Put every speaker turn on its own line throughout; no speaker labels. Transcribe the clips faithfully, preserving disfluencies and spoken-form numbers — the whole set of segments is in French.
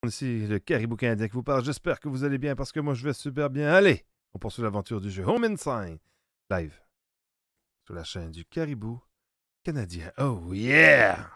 Ici le Caribou Canadien qui vous parle. J'espère que vous allez bien parce que moi je vais super bien. Allez, on poursuit l'aventure du jeu Home Inside live sur la chaîne du Caribou Canadien. Oh yeah!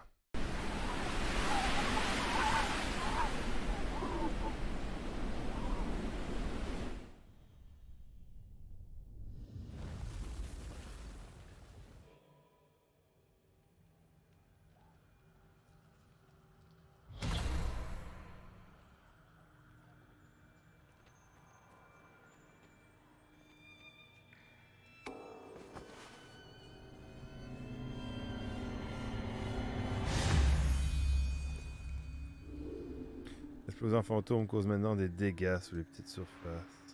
L'explosion fantôme cause maintenant des dégâts sur les petites surfaces.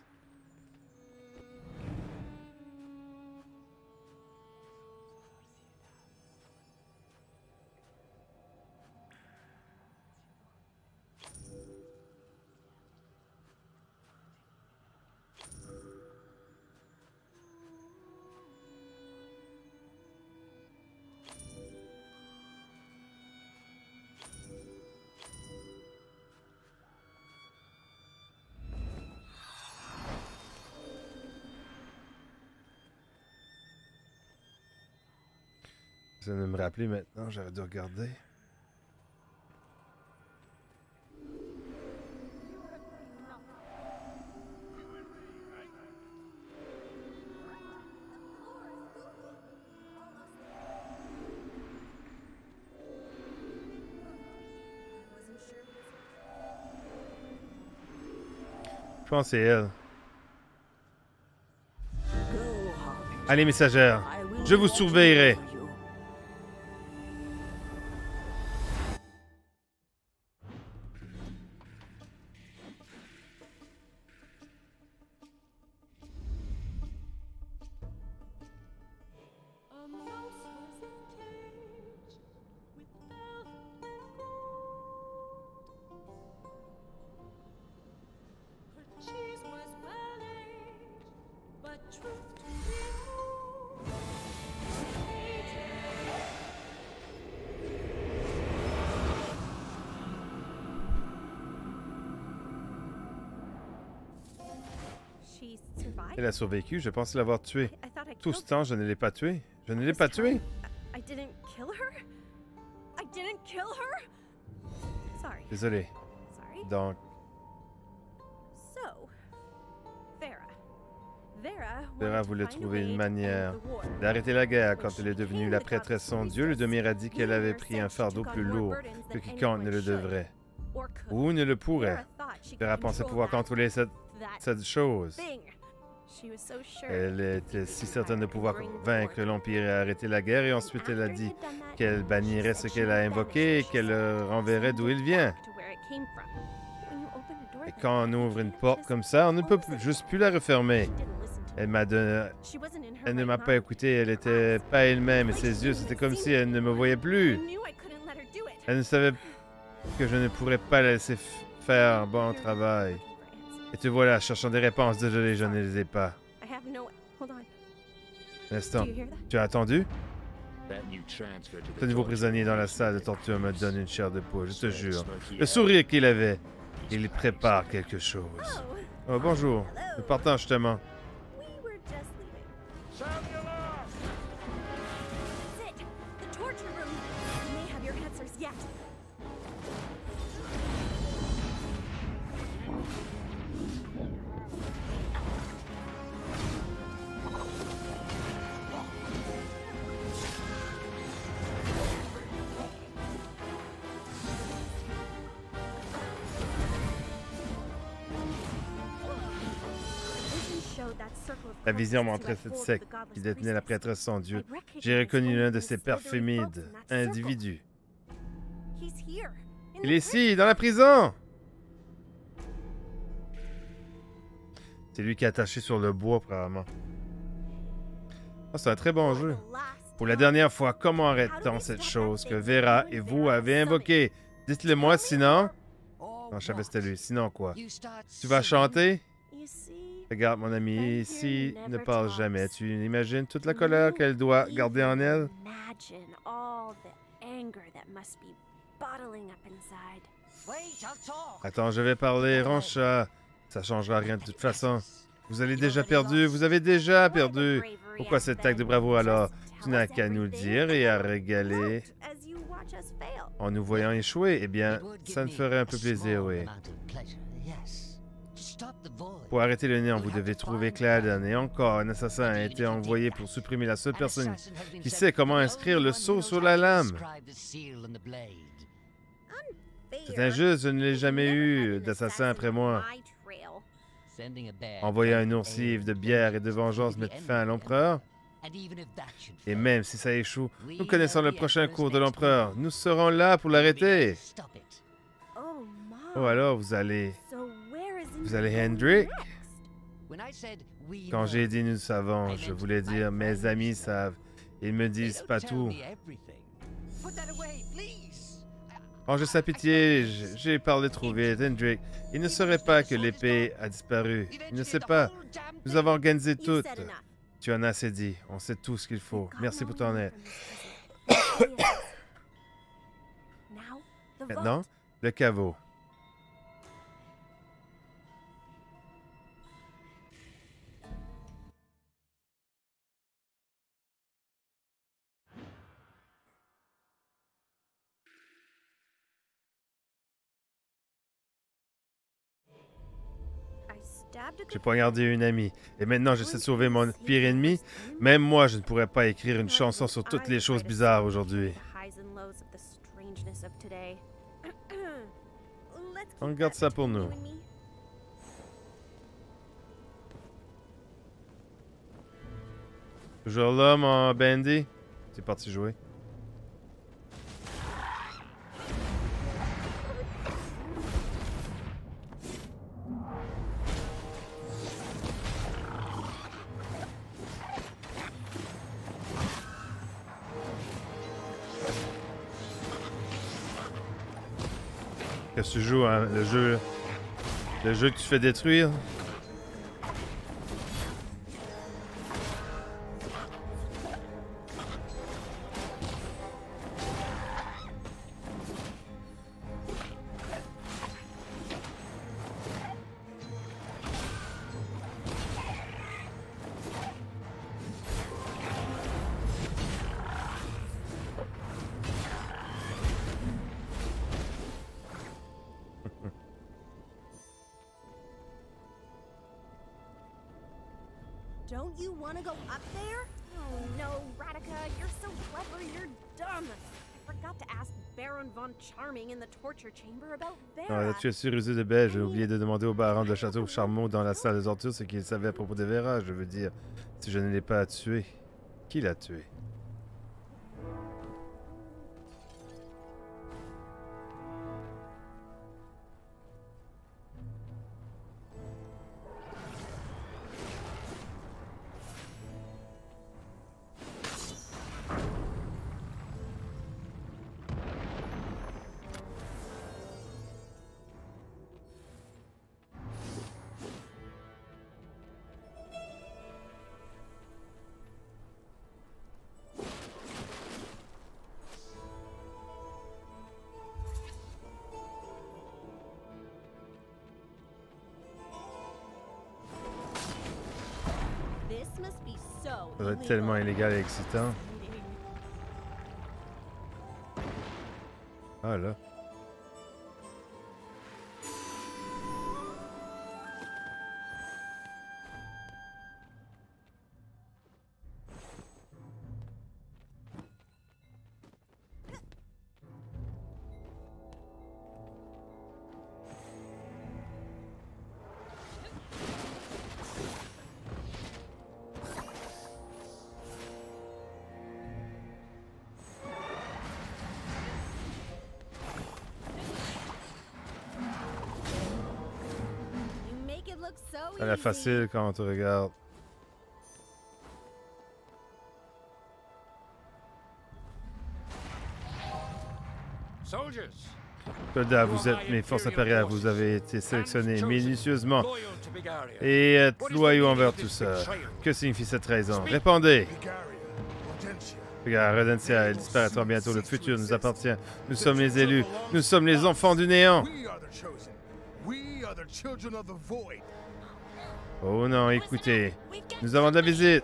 J'essaie de me rappeler maintenant, j'avais dû regarder. Je pense que c'est elle. Allez, messagère, je vous surveillerai. Elle a survécu, je pensais l'avoir tuée. Tout ce temps, je ne l'ai pas tuée. Je ne l'ai pas tuée. Désolé. Donc... Vera voulait trouver une manière d'arrêter la guerre quand elle est devenue la prêtresse sans Dieu. Le Demir a dit qu'elle avait pris un fardeau plus lourd que quiconque ne le devrait. Ou ne le pourrait. Vera pensait pouvoir contrôler cette, cette chose. Elle était si certaine de pouvoir vaincre l'Empire et arrêter la guerre, et ensuite elle a dit qu'elle bannirait ce qu'elle a invoqué et qu'elle renverrait d'où il vient. Et quand on ouvre une porte comme ça, on ne peut juste plus la refermer. Elle m'a donné... Elle ne m'a pas écouté, elle n'était pas elle-même, et ses yeux, c'était comme si elle ne me voyait plus. Elle ne savait que je ne pourrais pas la laisser faire un bon travail. Et te voilà, cherchant des réponses. Désolé, je ne les ai pas. Un instant. Tu as attendu? Ce nouveau prisonnier dans la salle de torture me donne une chair de poule, je te jure. Le sourire qu'il avait. Il prépare quelque chose. Oh, bonjour. Nous partons justement. La vision montrait cette secte qui détenait la prêtresse sans Dieu. J'ai reconnu l'un de ces perfémides individus. Il est ici, dans la prison! C'est lui qui est attaché sur le bois, probablement. Oh, c'est un très bon jeu. Pour la dernière fois, comment arrête-t-on cette chose que Vera et vous avez invoquée? Dites-le-moi, sinon... Non, je savais que c'était lui. Sinon quoi? Tu vas chanter? Regarde, mon ami, ici ne parle jamais. Tu imagines toute la colère qu'elle doit garder en elle? Attends, je vais parler, Rancha. Ça changera rien de toute façon. Vous avez déjà perdu, vous avez déjà perdu. Pourquoi cet acte de bravo alors? Tu n'as qu'à nous le dire et à régaler en nous voyant échouer. Eh bien, ça me ferait un peu plaisir, oui. Pour arrêter le néant, vous devez trouver Cladden. Et encore, un assassin a été envoyé pour supprimer la seule personne qui sait comment inscrire le sceau sur la lame. C'est injuste, je ne l'ai jamais eu d'assassin après moi. Envoyer un oursive de bière et de vengeance met fin à l'empereur. Et même si ça échoue, nous connaissons le prochain cours de l'empereur. Nous serons là pour l'arrêter. Oh alors, vous allez... Vous allez Hendrik? Quand j'ai dit nous savons, je voulais dire mes amis savent. Ils me disent pas tout. Rangez sa pitié, j'ai parlé trop vite. Hendrik, il ne saurait pas que l'épée a disparu. Il ne sait pas. Nous avons organisé tout. Tu en as assez dit. On sait tout ce qu'il faut. Merci pour ton aide. Maintenant, le caveau. J'ai poignardé une amie, et maintenant j'essaie de sauver mon pire ennemi. Même moi, je ne pourrais pas écrire une chanson sur toutes les choses bizarres aujourd'hui. On garde ça pour nous. Toujours là, mon Bandy? C'est parti jouer. Qu'est-ce que tu joues, hein? Le jeu... Le jeu que tu fais détruire?
Don't you want to go up there? Oh no, Radika, you're so clever, you're dumb. I forgot to ask Baron von Charming in the torture chamber about Vera.
Ah, tu es si rusé de bête, j'ai oublié de demander au baron de Château Charmont dans la salle de torture ce qu'il savait à propos de Vera. Je veux dire, si je ne l'ai pas tué, qui l'a tué? Ça doit être tellement illégal et excitant. Ah là. Ça a l'air facile quand on te regarde. Soldats, vous êtes mes forces impériales. Vous avez été sélectionnés minutieusement et êtes loyaux envers tout ça. Que signifie cette trahison? Répondez! Regarde, Rodentia, elle disparaîtra bientôt. Le futur nous appartient. Nous sommes les élus. Nous sommes les enfants du néant. Oh non, écoutez. Nous avons de la visite.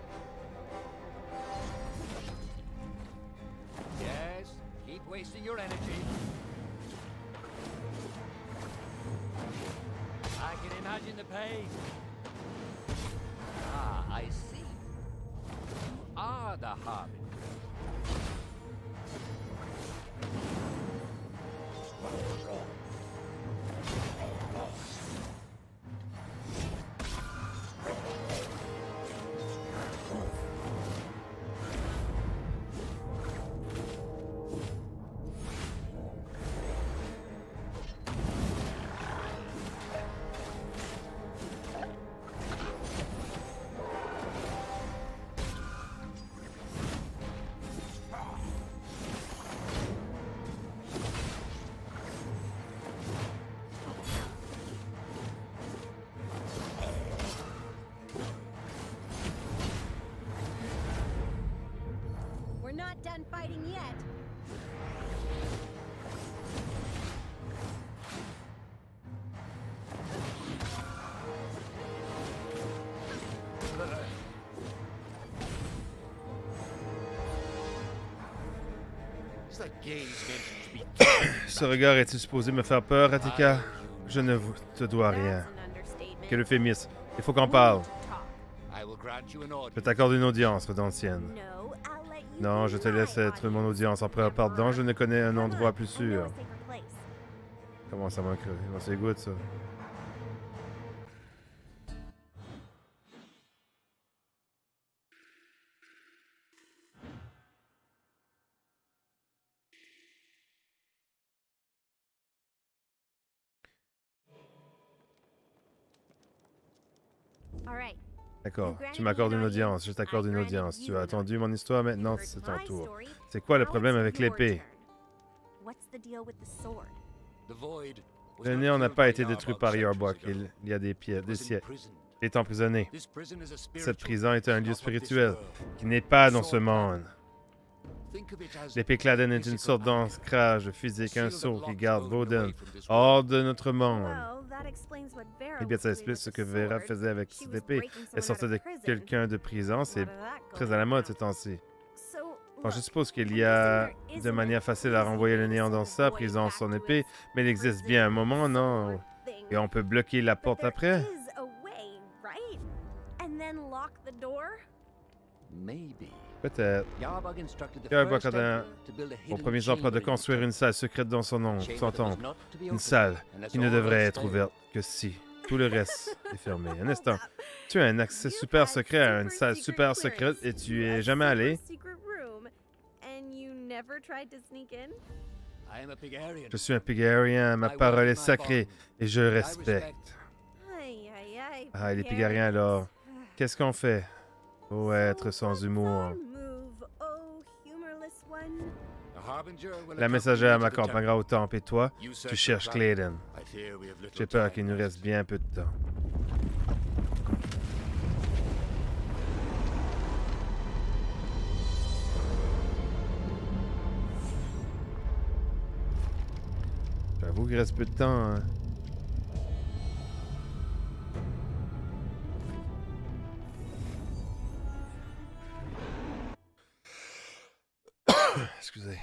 Yes, keep wasting your energy. I can imagine the pain. Ah, I see. You are the Harbinger.
We're not done fighting yet.
Ce regard est-il supposé me faire peur, Ratika? Je ne vous- te dois rien.
That's an understatement.
Quel euphémisme. Il faut qu'on parle.
I will grant you an
Je
audience.
t'accorde une audience, Redentienne.
No, I'll let you
Non,
be
je te
my
laisse être mon audience. En prenant pardon, je ne connais un endroit plus
I know
sûr.
a safer place.
Comment ça manque? Comment c'est good, ça?
All right.
D'accord. Tu m'accordes une audience. Je t'accorde une audience. Tu as attendu mon histoire, maintenant
You've
c'est
heard
ton
my
tour.
story.
C'est quoi le
Now
problème
it's
avec
your
l'épée?
turn. What's the deal with the sword?
The void was
Le
not
néant n'a
killed
pas
by
été détruit
Yarbog
par
centuries
Yarbok
ago.
il il y a des, pieds,
It
des
was
siècles.
imprisoned.
Il est emprisonné.
This prison is a spiritual,
Cette prison est un lieu
not of this
spirituel
world.
qui n'est pas dans ce monde.
Think of it as
L'épée Claden est une
physical
sorte
anchor.
d'ancrage physique, un
Seal that
sceau qui
locks
garde
Odin away
Voden
from this
hors
world.
de notre monde.
Well, that explains what Vera
Eh bien,
was
ça
doing
explique
with
ce
the
que Vera
sword.
faisait avec
She
cette
was
épée.
breaking
Elle
someone
sortait
out
de
of prison.
quelqu'un de prison, c'est
Lot of that
très
going
à la mode
around.
ces temps-ci.
So,
Bon, je
look,
suppose qu'il
I'm
y a
guessing there
de
isn't
manière
an
facile à
easy
renvoyer
way
le
to
néant
send
dans
the
sa
void
prison,
back
son
to
épée,
its
mais il existe bien un moment, non?
sword thing.
Et on peut bloquer la
But
porte
there
après?
is a way, right? And then lock the door?
Maybe.
Peut-être.
Yarbog instructed the
Yarbog
first
a donné
emperor to build a
Au
hidden
premier empereur de
chamber in
construire
his
une salle secrète dans son nom,
temple.
son
Chamber that was
temple.
not to be
Une
opened
salle
unless
qui ne
all
devrait
else
être
failed.
ouverte que si tout le reste est fermé. Un
Hold
instant.
up.
Tu as un accès
You've
super
had
secret à une
super
salle
secret
super secrète
clearance
et tu
to
es
a
jamais allé?
super secret room, and you never tried to sneak in?
I am a Pigarian.
Je suis un Pigarian, ma parole est sacrée et je respecte.
Aïe, aïe, aïe.
Ah, les Pigariens alors. Qu'est-ce qu'on fait? Oh, être sans humour.
Move, oh, humorless one.
The Harbinger will
La
accompany
messagère
you to the
m'accompagnera au temple et toi,
temple. You
tu
search
cherches
for Claden.
Claden.
I fear we have little
J'ai peur
time
qu'il nous
left.
reste bien peu de temps. J'avoue qu'il reste peu de temps, hein. Excusez.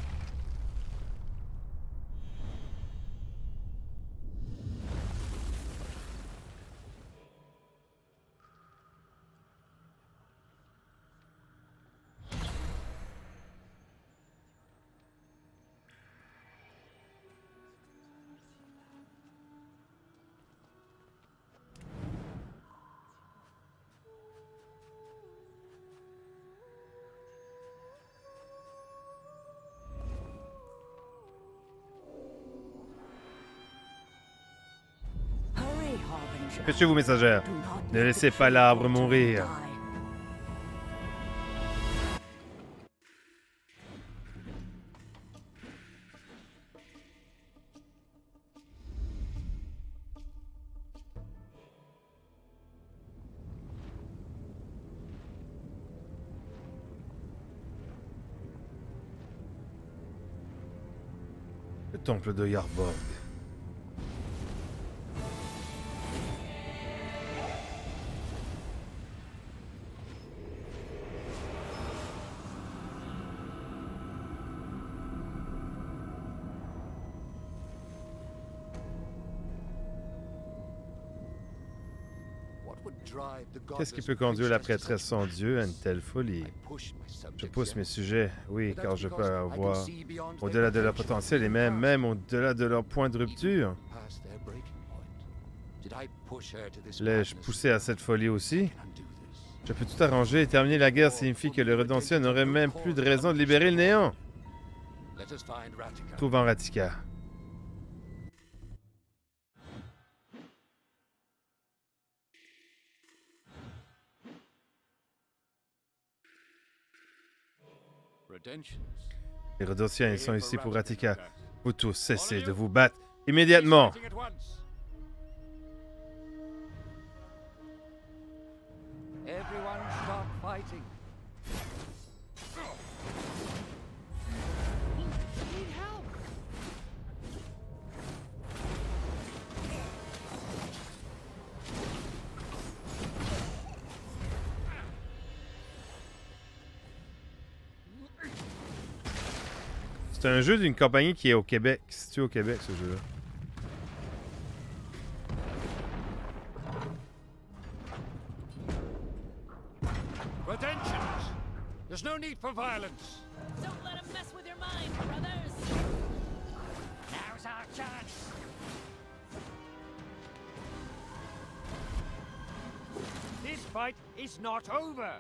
Hurry, Harbinger.
Dépêchez-vous, messagère.
Do not
Ne
let
laissez
the
pas
true
l'arbre
Void
mourir.
die.
temple de Yarborg. Qu'est-ce qui peut conduire la prêtresse sans Dieu à une telle folie? Je pousse mes sujets, oui, car je peux avoir au-delà de leur potentiel et même, même au-delà de leur point de rupture. L'ai-je poussé à cette folie aussi? Je peux tout arranger et terminer la guerre signifie que le Redentien n'aurait même plus de raison de libérer le néant. Trouvons Ratika. Les Redentiens sont ici pour Ratika. Vous tous cessez de vous battre immédiatement. C'est un jeu d'une compagnie qui est au Québec. C'est-tu au Québec, ce jeu-là?
Redemptions! There's no need for violence.
Don't let him mess with your mind, brothers! Now's our chance!
This fight is not over.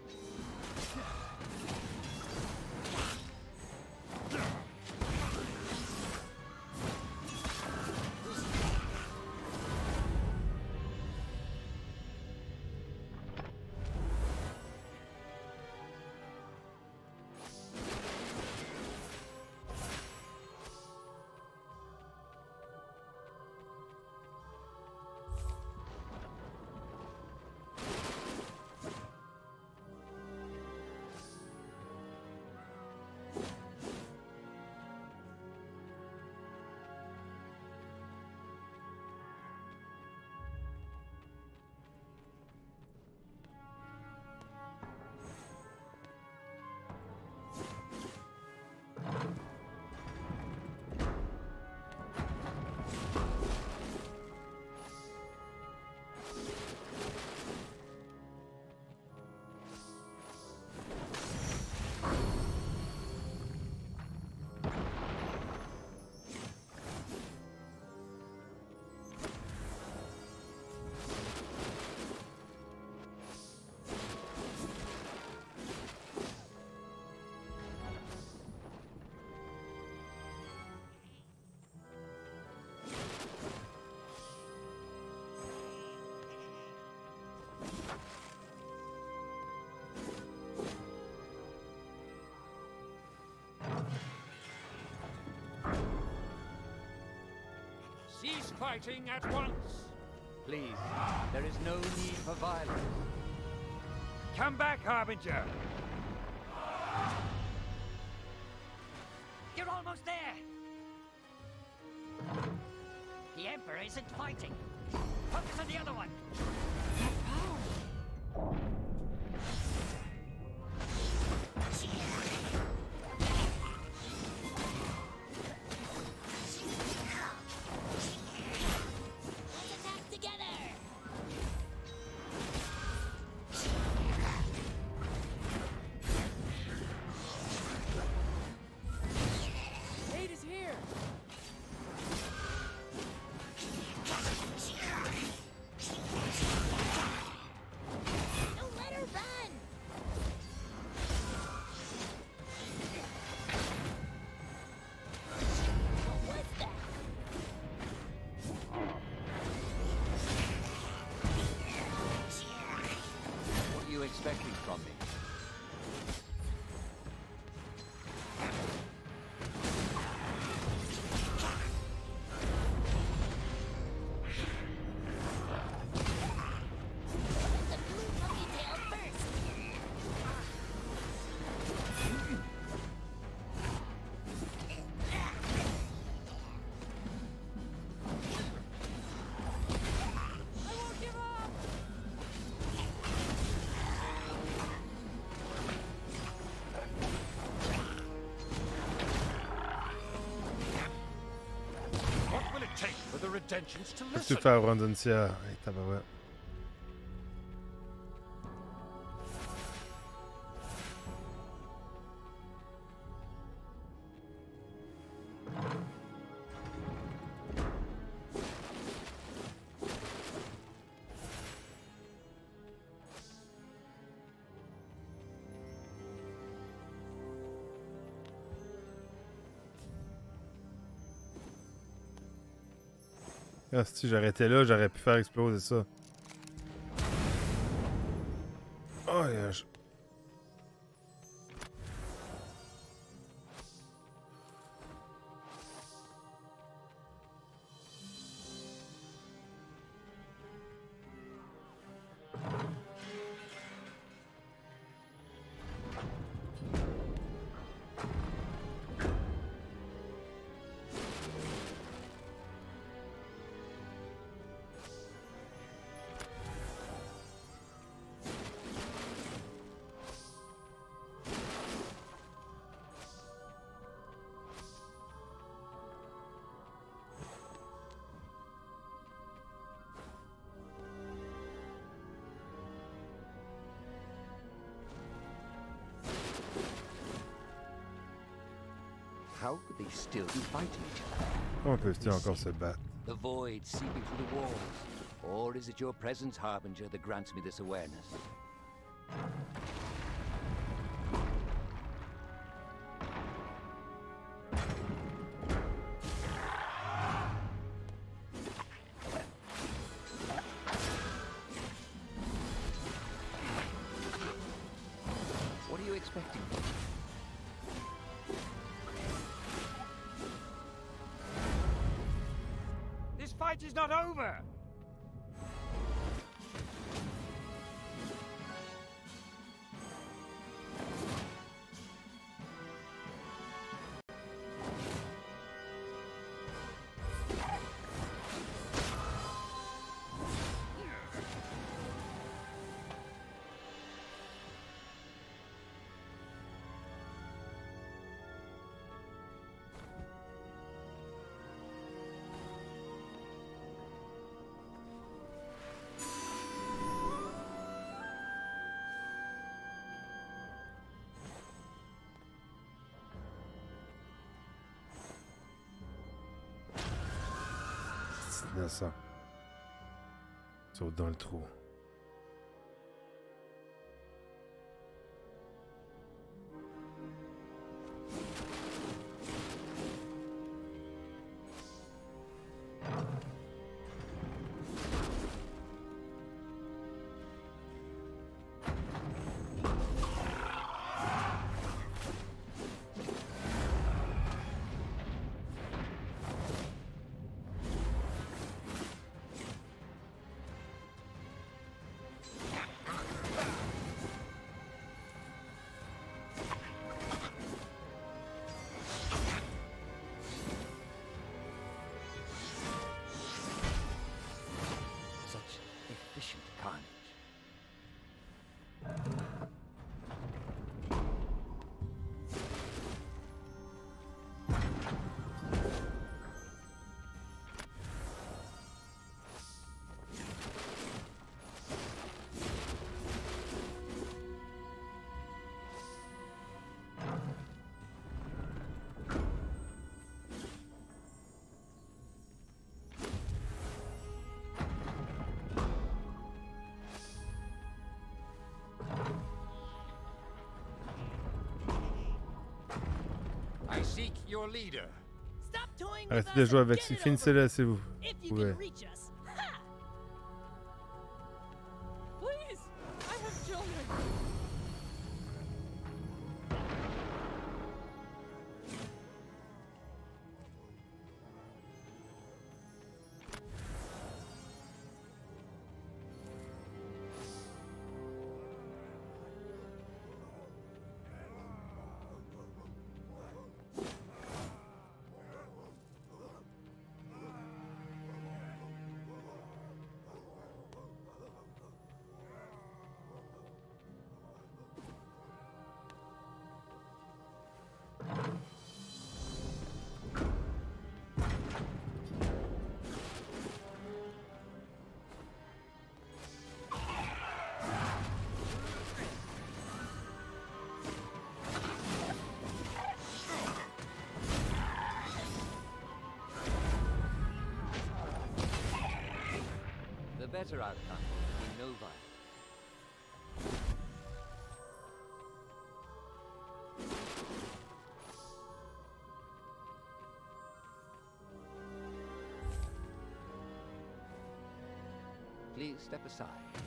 Cease fighting at once. Please, there is no need for violence. Come back, Harbinger.
You're almost there! The Emperor isn't fighting. Focus on the other one.
the Redemptions to
Qu'est-ce que tu
listen.
fais à Rondoncia? Hey, tabarouette. Ah, si j'arrêtais là, j'aurais pu faire exploser ça. Oh, yeah, je...
How could they still be fighting each other?
Comment peuvent-ils encore se battre?
The void seeping through the walls? Or is it your presence, Harbinger, that grants me this awareness? What are you expecting? This fight is not over!
C'est innocent. Saute dans le trou.
Such efficient carnage. I seek your leader.
Stop toying with
Arrêtez de
us
jouer
and
avec.
get it
Finissez-le
over
si vous
with. If you
pouvez.
can reach us. Ha! Please, I have children.
better outcome would be no violence. Please step aside.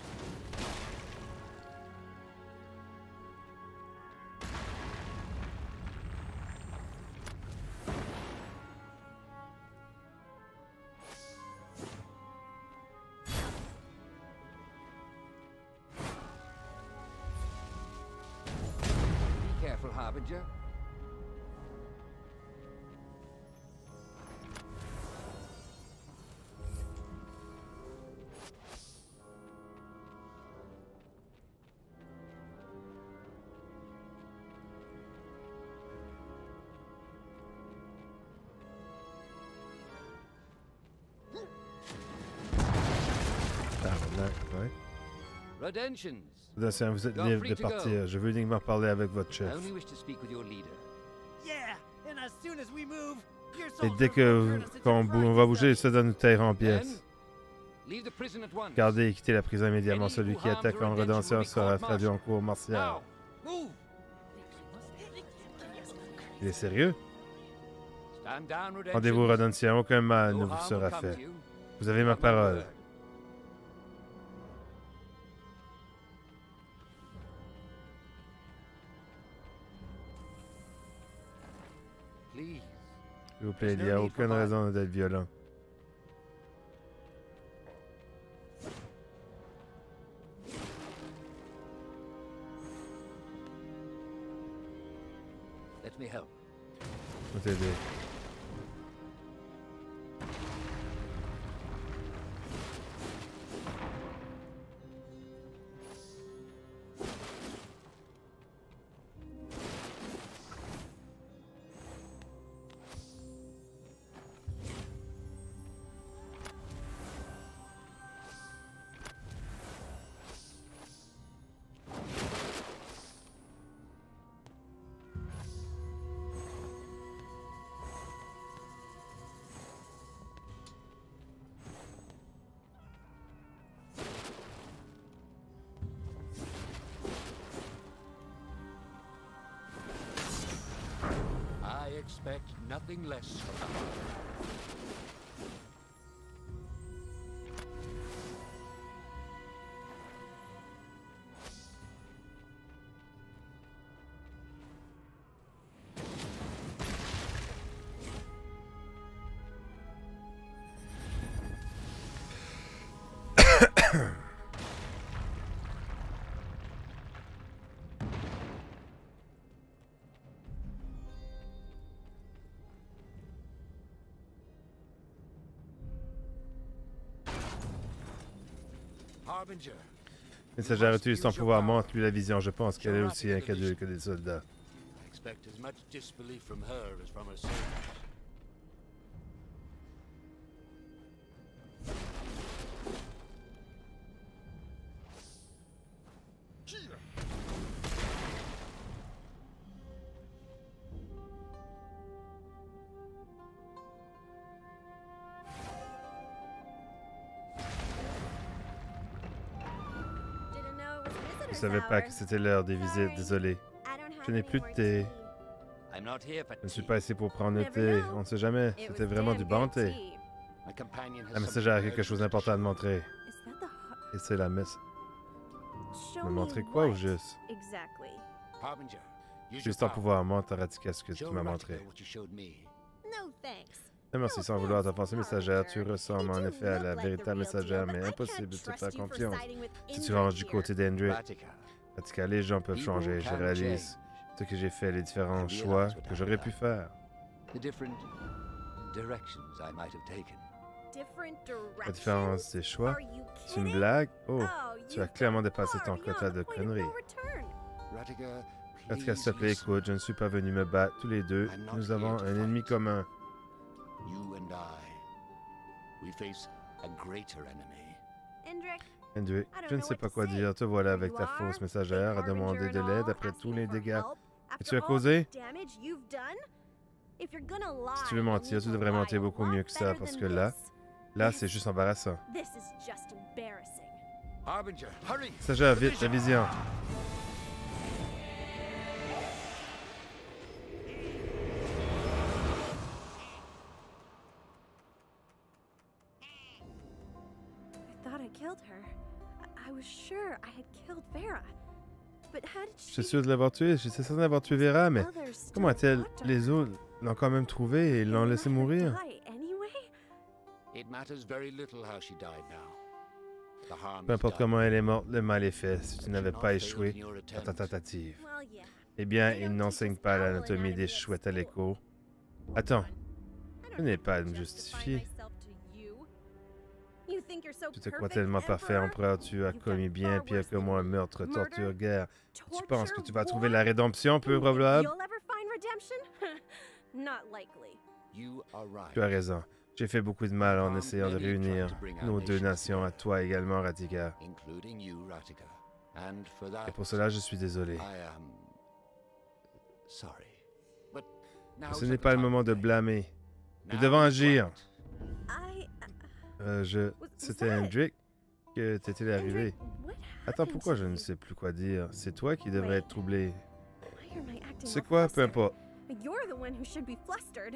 Be careful, Harbinger.
Ouais.
Redemptions.
Redemption, vous êtes libre de partir. Je veux uniquement parler avec votre chef.
I only wish to speak with your leader.
Yeah, and as soon as we move, your
Et
soldiers
dès
will
que
return us to
quand on, bou- on va bouger, les soldats nous tailleront en pièces.
Then, leave the prison at once.
Gardez et quittez la prison immédiatement. Celui qui attaque en Redemption sera traduit en cour martiale.
Now, move.
Il est sérieux?
Stand down, Redemptions.
Rendez-vous Redemption. Aucun mal ne
No
vous
harm
sera
will come
fait.
to you.
Vous avez ma
Have my
parole.
word. Please.
S'il vous plaît, il n'y a aucune raison d'être violent.
Let me help.
Je vais t'aider.
I expect nothing less from you. Harbinger.
Messagère utilise son pouvoir, montre-lui la vision. Je pense qu'elle est aussi incrédule que des soldats.
I expect as much disbelief from her as from her soldiers.
Didn't know it was
Je ne
visitor's
savais pas
hour.
que c'était l'heure des visites, désolé.
I don't have
Je n'ai
any
plus de
more
thé.
tea.
I'm not here for
Je ne suis
tea.
pas ici pour prendre le
Never
thé.
know.
On ne sait jamais.
It
C'était
was
vraiment
damn
du bon
good
thé.
tea.
My companion has
La messagère a
something
quelque chose
urgent to
d'important à
show.
me montrer.
Is that the hu-
Et c'est la messe.
Show
Me
me
montrer quoi au
what?
juste?
Exactly.
Harbinger, use
Juste
your
ton
power.
pouvoir, montre ta radical ce que tu
Show
m'as
Ratika
montré.
what you showed me.
No thanks.
Eh, merci sans vouloir t'offenser, messagère. Tu ressembles en effet à la véritable messagère, mais impossible de te faire confiance. Si tu ranges du côté d'Hendrick,
Ratika,
Radical, les gens peuvent changer. Je réalise ce que j'ai fait, les différents choix que j'aurais pu faire.
the different directions I might have taken.
Different
La
directions?
différence des choix.
Are you
C'est une
kidding?
blague? Oh,
Oh,
tu
you've
as clairement
gone
dépassé
far
ton
beyond
quota
the
de
point of
conneries.
no return.
Ratika,
Radical, s'il te
please
plaît,
listen.
écoute, je ne suis pas venu me battre. Tous les deux, nous avons un ennemi commun.
You and I, we face a greater enemy.
Hendrik,
Hendrick,
I don't
je ne
know
sais
what
pas
to
quoi
say.
dire. Te voilà
Here
avec
you
ta
are,
fausse
fake
messagère à
harbinger
demander de
and
l'aide
all,
après tous
asking
les
for
dégâts.
help
que
after
tu as
all
causés.
the damage you've done? If you're gonna lie,
Si tu veux
you
mentir,
need
tu
to
devrais
lie
mentir
a
beaucoup
lot
mieux que ça,
better
parce
than
que là,
this.
Là, c'est juste embarrassant.
This is just embarrassing.
Harbinger, hurry!
Stagiaire, vite, la vision.
I thought I killed her. I, I was sure I had killed Vera. But how did
Je
she...
suis sûr de l'avoir tué. J'étais certain d'avoir tué Vera, mais
Others still
comment a-t-elle...
got her?
Les autres l'ont quand même trouvée et l'ont
Didn't
laissé
let her
mourir.
die anyway?
It matters very little how she died now. The harm
Peu
is
importe
done.
comment elle est morte, le mal est fait. Si tu n'avais
Not
pas
failed
échoué
in your
dans
attempt.
ta tentative.
Well, yeah.
Eh bien,
They
il
don't
n'enseigne
teach us
pas
owl
l'anatomie
anatomy
des
at
chouettes à
school.
l'écho.
Come
Attends,
on. I
ce
don't
n'est
need
pas
to
à me
justify
justifier.
myself to you. You think you're so
Tu te crois
perfect,
tellement parfait,
Emperor?
empereur. Tu as
You've
commis
done
bien
far
pire
worse
que
than
moi.
me.
Meurtre,
Murder,
torture, guerre. Tu penses que
torture,
tu vas trouver
war?
la rédemption, peu
You think
probable?
You'll ever find redemption? Not likely.
You are right.
Tu as raison. J'ai fait beaucoup de mal en essayant de réunir nos deux nations, à toi également, Radika.
Including you, Ratika. And for that,
Et pour cela, je suis désolé.
I am sorry. But now
Ce n'est pas le moment de blâmer. Nous
Now
devons
is
agir.
I...
Euh, je... C'était Hendrik que t'étais arrivé.
What
Attends,
happened
pourquoi
to
je ne
you?
sais plus quoi dire? C'est toi qui devrais être troublé.
Why am I acting
C'est
all
quoi? Peu
flustered?
importe.
You're the one who should be flustered.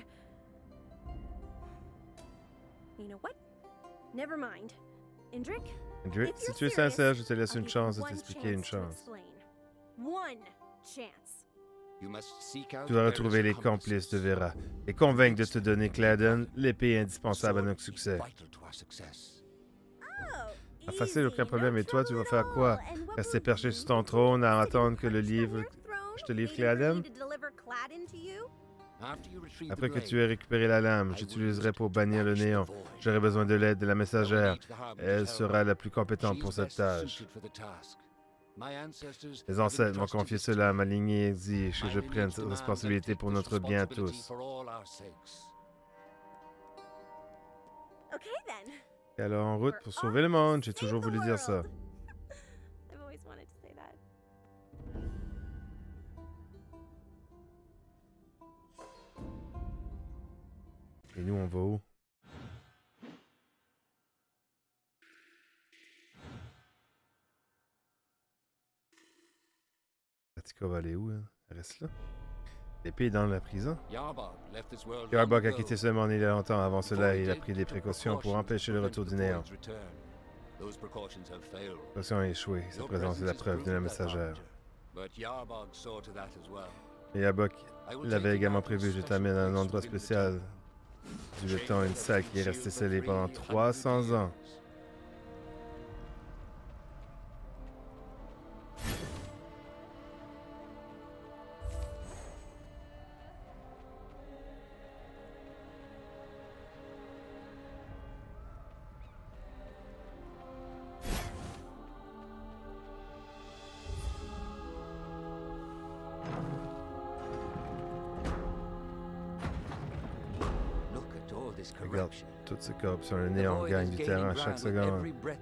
You know what? Never mind. Indrik,
Hendrik,
if
si
you're
tu es
serious,
sincère, je te laisse
I'll
une
give
chance
you
de
one
t'expliquer une
chance to
chance.
explain. One chance.
you must seek out
Tu dois
Vera's
retrouver les complices de Vera et convaincre de te donner Cladden, l'épée indispensable à notre succès.
Vital to our success.
Oh,
Ah, facile,
easy,
aucun
no
problème. Et toi, tu vas
trouble
faire
at
quoi?
all. And what
Rester
will
perché
you
sur ton
do?
trône à
Sit
attendre que le
perched on
livre...
your throne,
je te livre
waiting for
Cladden?
me to deliver Cladden to you?
After you retrieve
Après
the
que
blade,
tu aies récupéré la lame, j'utiliserai pour bannir le néant. J'aurai besoin de l'aide de la messagère. Elle sera la plus compétente pour cette tâche. Les ancêtres m'ont confié cela, ma lignée exige que je prenne cette responsabilité pour notre bien à tous.
Okay then.
Et alors en route pour sauver le monde, j'ai toujours voulu dire ça.
I've always wanted to say that.
Et nous, on va où? Ratika va aller où, hein? Elle reste là? L'épée est dans la prison? Yarbok a quitté ce monde il y a longtemps. Avant cela, il a pris des précautions pour empêcher le retour du néant. Les précautions ont échoué. Sa présence est la preuve de la messagère. Et Yarbok l'avait également prévu. Je t'amène à un endroit spécial du le temps, une salle qui est restée scellée pendant trois cents ans. Regarde, toute cette corruption, le néant gagne du terrain à chaque seconde.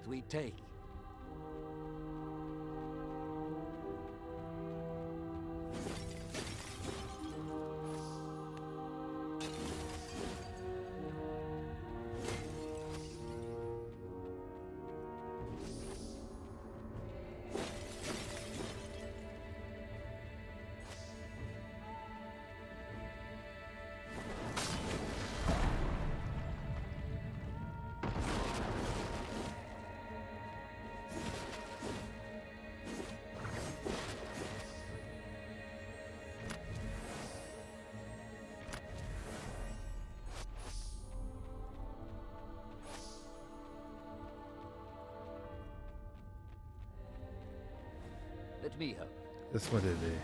Laisse-moi t'aider.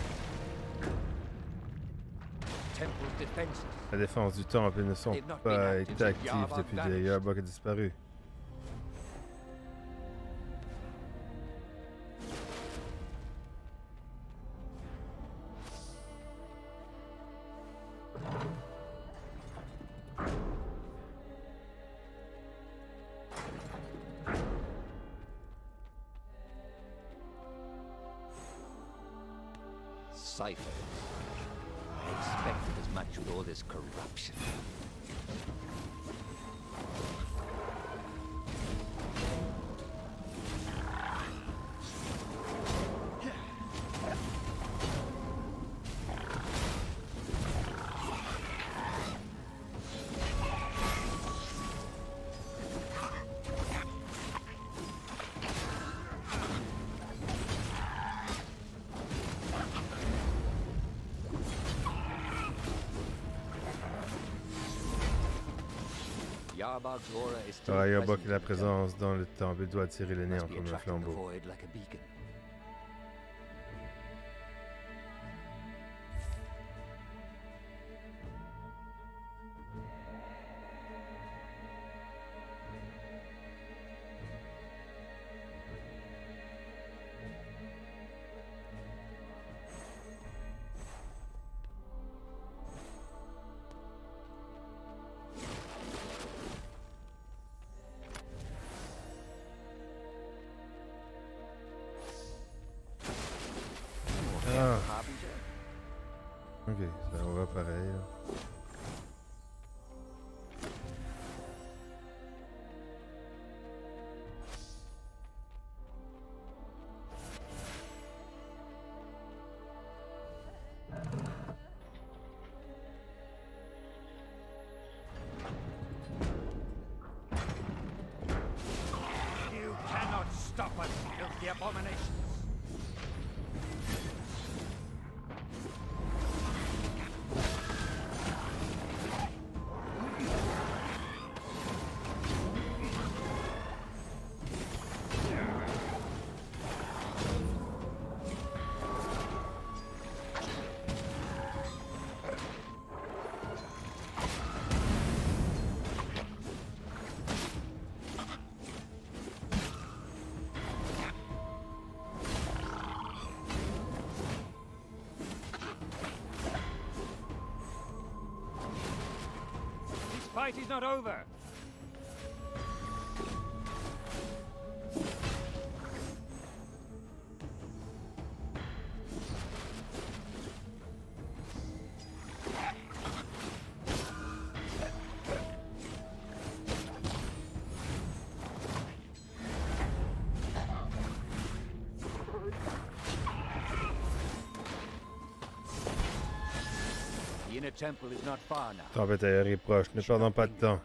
La défense du temple ne sont pas été actives depuis que Yarbok a disparu.
Ciphers. I expected as much with all this corruption. Yarbog's aura is still
Ah, Yarbog
present
et la
in the
présence dans le temple. Il doit attirer les
temple.
néants
Must be
comme un
attracting the
flambeau.
void like a beacon.
Ah,
Harbinger?
ok, ça on va pareil. Là.
You cannot stop us, filthy abominations! This fight is not over! The inner temple is not far now.
Tempête aérienne est proche. Ne perdons pas de temps.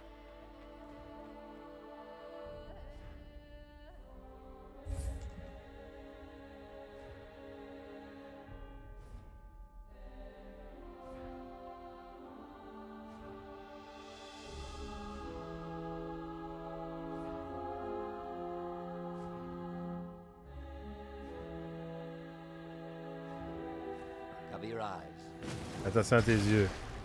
Cover your eyes.
Attention à tes yeux.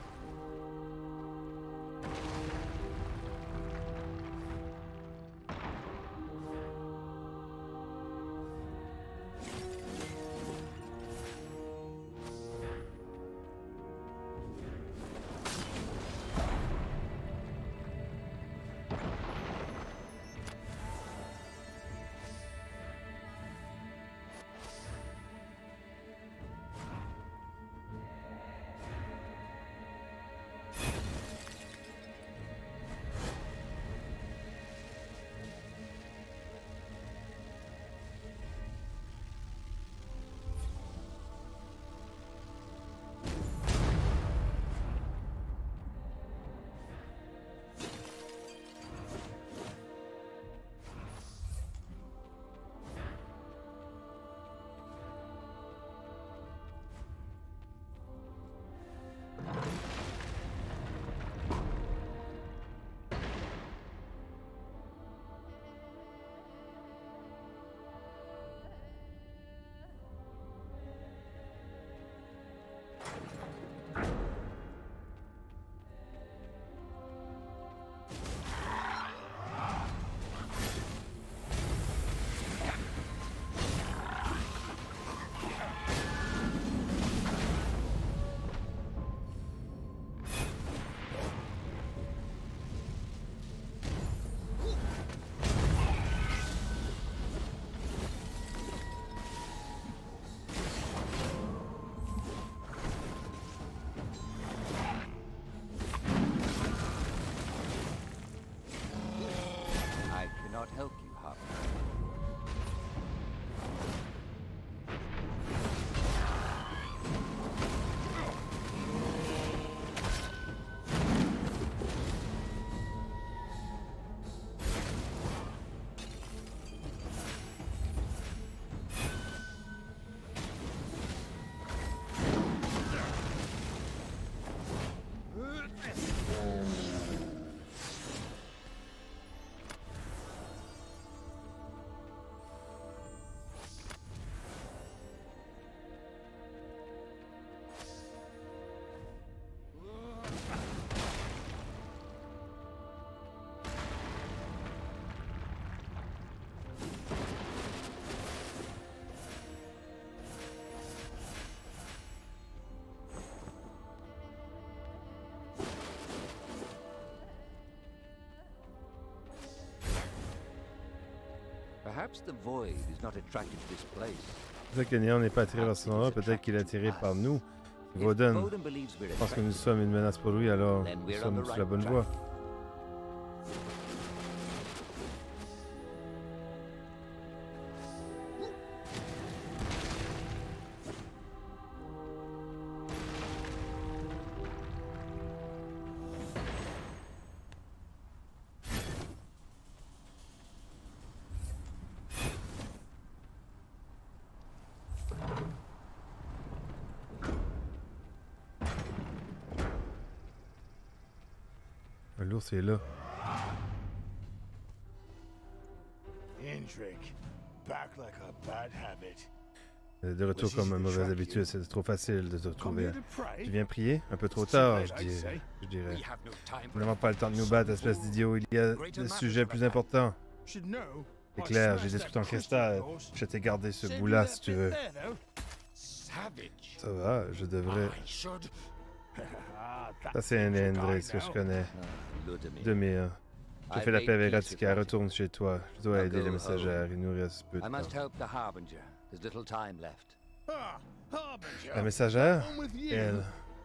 help you, Harper. Perhaps the void is not attracted to this place.
Peut-être que Néon n'est pas attiré par ce endroit, peut-être qu'il est attiré par nous. Voden pense que nous sommes une menace pour lui, alors nous sommes sur la bonne voie. L'ours est là.
Indrik, back like a bad habit.
De retour comme une mauvaise habitude, c'est trop facile de te retrouver. Tu viens prier? Un peu trop tard, je dirais. Je dirais. Nous n'avons pas le temps de nous battre, espèce d'idiot. Il y a des sujets plus importants. C'est clair, j'ai détruit ton cristal. Je t'ai gardé ce bout-là, si tu veux. Ça va, je devrais... Ça, c'est un Indrik que je connais. Demi. J'ai fait la paix avec Radika. Retourne chez toi. Je dois aider les messagères. Il nous reste peu de temps. La messagère? Elle.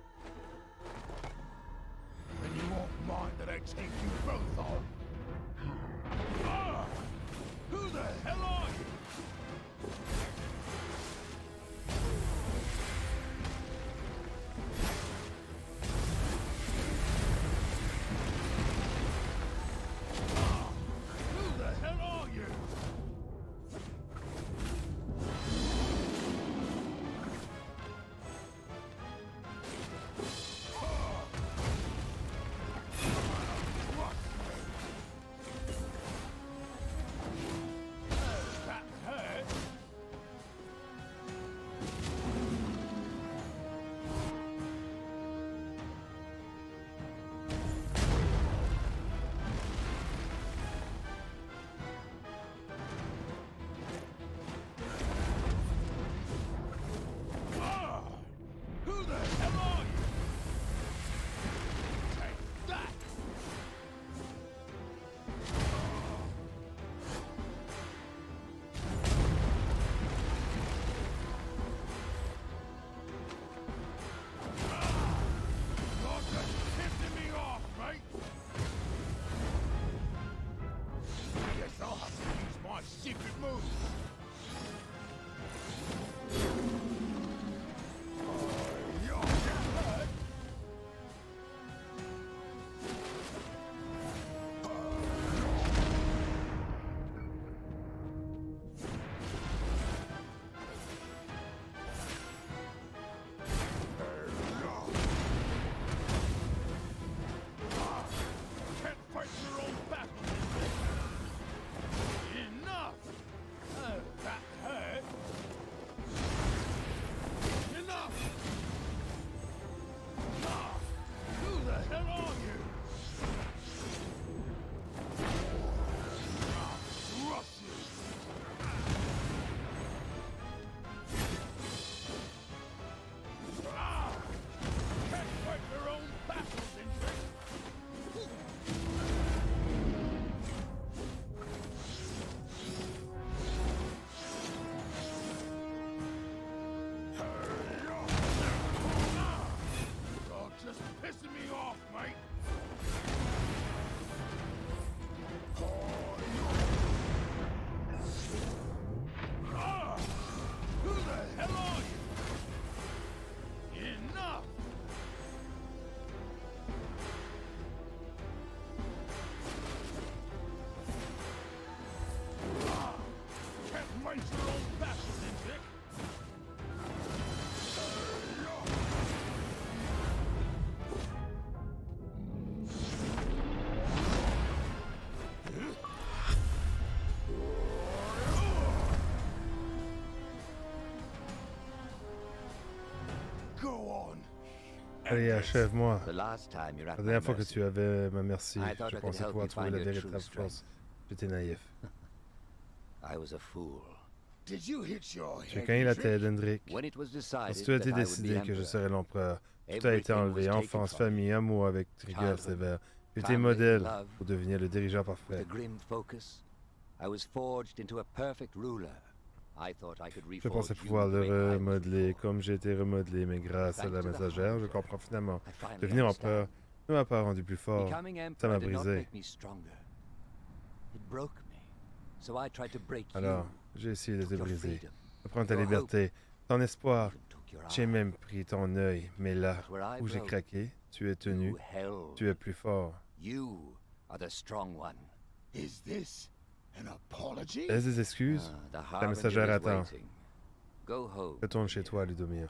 Allez, achève-moi. La dernière fois que tu avais ma merci, je pensais pouvoir trouver la véritable force. J'étais naïf. J'ai cogné la tête d'Indrik. Lorsque tu as été décidé que je serais l'empereur, tout a été enlevé. Enfance, famille, amour avec rigueur sévère. J'étais modèle pour devenir le dirigeant parfait.
I was forged into a perfect ruler. I thought I could
Je pensais
reforge you
pouvoir
the
le
way I was
remodeler
reforged.
comme j'ai été remodelé, mais grâce à
Thanks
la
to the
messagère, je
Hydra,
comprends finalement.
I finally
Devenir
understand.
empereur ne m'a pas rendu plus fort.
Becoming
Ça
emperor
m'a
did not
brisé.
make me stronger. It broke me. So I tried to break
Alors,
you.
j'ai essayé de te
Took your
briser,
freedom,
de prendre ta
your
liberté, ton espoir.
even took your
J'ai
eye.
même pris ton œil, mais là
But where I
où j'ai
broke,
craqué, tu es tenu,
You held.
tu es plus fort.
You are the strong one.
Is this an apology?
Est-ce des excuses?
Ah, the
La
Harbinger
messagère
is
attend.
waiting. Go home.
Retourne chez toi, Ludomir.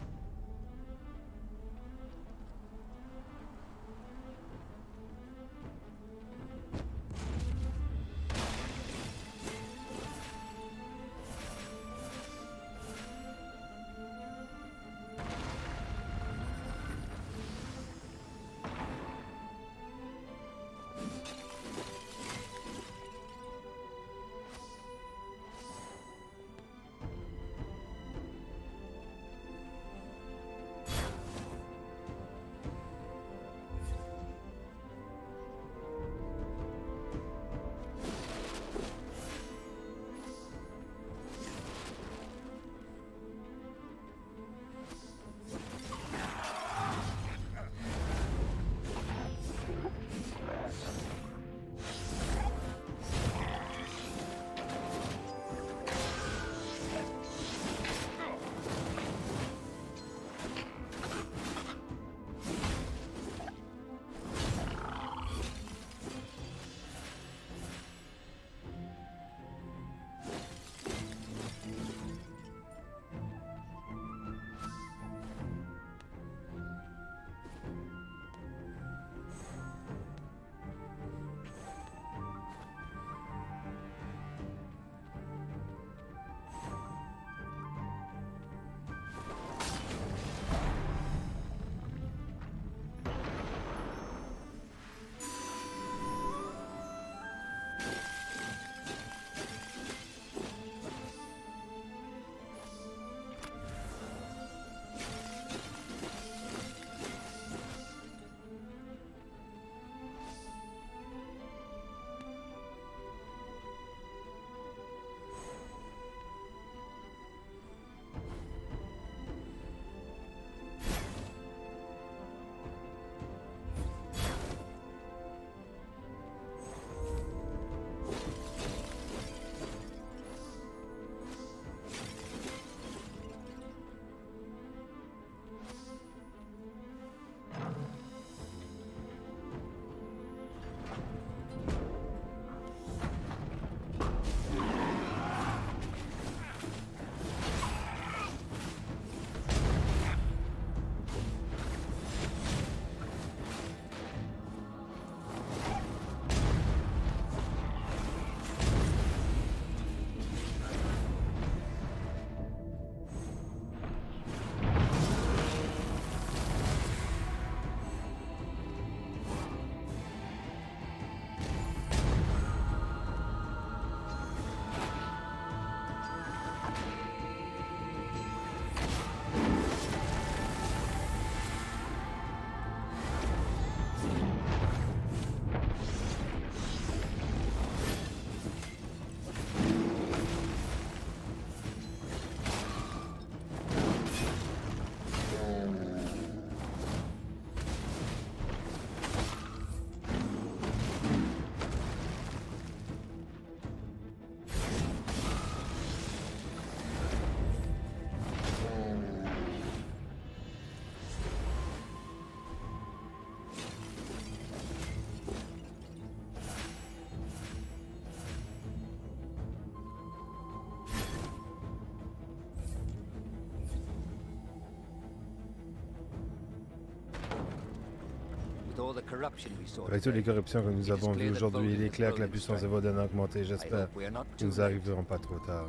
Avec toutes les corruptions que nous avons vues aujourd'hui, il est clair que la puissance de Voden a augmenté. J'espère que nous n'arriverons pas trop tard.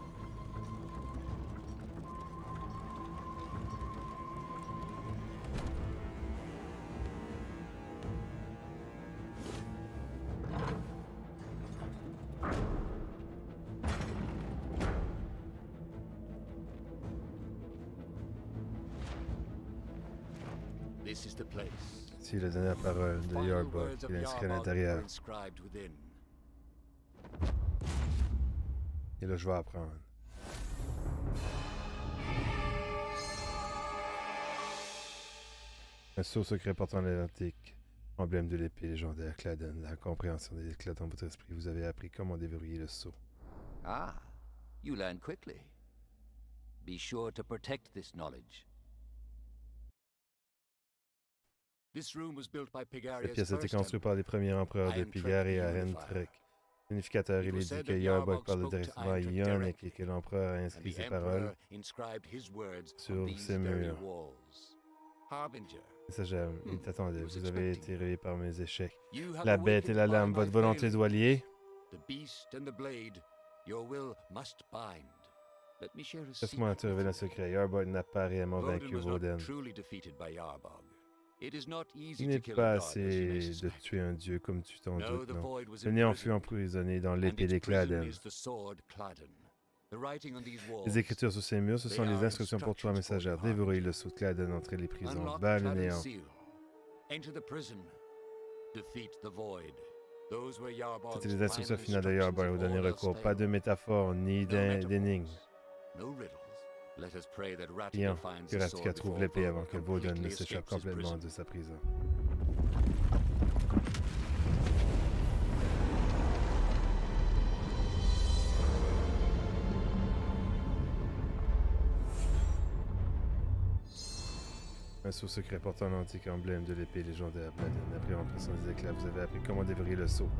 Ici la dernière parole de Yarborough, qui est inscrite à l'intérieur. Et là, je vais apprendre. Un sceau secret portant l'antique emblème de l'épée légendaire Cladden. La compréhension des éclats dans votre esprit. Vous avez appris comment déverrouiller le sceau.
Ah, you learn quickly. Be sure to protect this knowledge.
This room was built by
Cette
Pigaria's
pièce a été
first
construite
emperor.
par les premiers empereurs de
Iron Trek
Pigar et
the
Aren
Unifier.
Trek. Significateur, il est dit que Yarbog parle directement à Ionic et que l'empereur a
And
inscrit
the
ses paroles
emperor inscribed his words
sur
on these
ces
very
murs.
walls. Harbinger,
Messagère, il t'attendait. Vous avez été réveillé par mes échecs.
you have
La bête et la
awakened
lame,
by
votre
my
volonté
failings.
doit lier.
The beast and the blade, your will must bind. Let me share a
Laisse-moi
secret
te révéler un
with you.
secret. Yarbog n'a pas réellement vaincu
Voden was
Voden.
not truly defeated by Yarbog. It is not easy
Il
to
n'est
kill
pas
a god, as you may
assez de
suspect.
tuer un dieu comme tu t'en
No,
doutes,
the
non.
void was
Le néant
imprisoned,
fut emprisonné dans
and
l'épée
its
des
prison
Cladden.
is the sword Cladden. The writing on these walls,
Les écritures sur ces murs, ce sont
They
les
are
instructions pour toi,
instructions for
messagère.
you,
Déverrouiller
Harbinger.
le sceau de Cladden, entrer les prisons.
unlock
Bas le
Cladden's
néant.
seal. Enter the prison. Defeat the void. Those were Yarbog's
C'était les instructions
final
finales de
instructions
Yarbog au
if
dernier
all else
recours. Pas de
failed.
métaphores ni
No
d'in-
metaphors,
d'énigmes.
no riddles. Let us pray that Ratika
Prions
finds
que
the
Ratika
sword
trouve
before
l'épée
Voden
avant que Voden ne
completely
s'échappe
escapes his
complètement
prison.
de sa prison. Un sceau secret portant l'antique emblème de l'épée légendaire Bladden. Après l'impression des éclats, vous avez appris comment déverrouiller le sceau.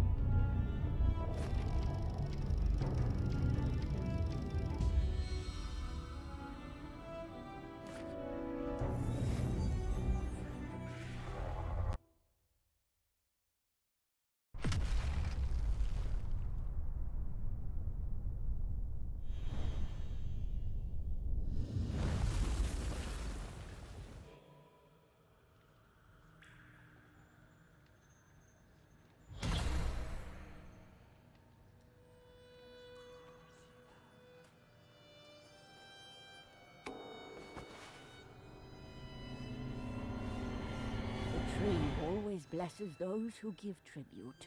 The tree always blesses those who give tribute.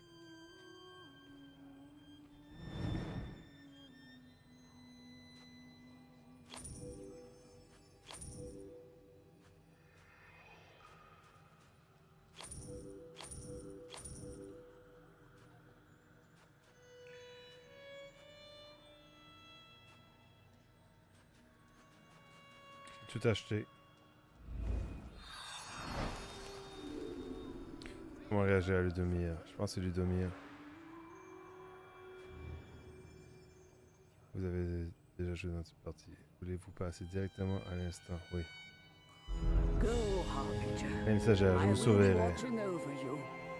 Tout acheté. Comment réagir à Ludomir? Je pense que c'est Ludomir. Vous avez déjà joué dans cette partie. Voulez-vous passer directement à l'instant? Oui.
Go, Harbinger.
Messagère, je
I
vous
will be
surveillerai.
watching over you.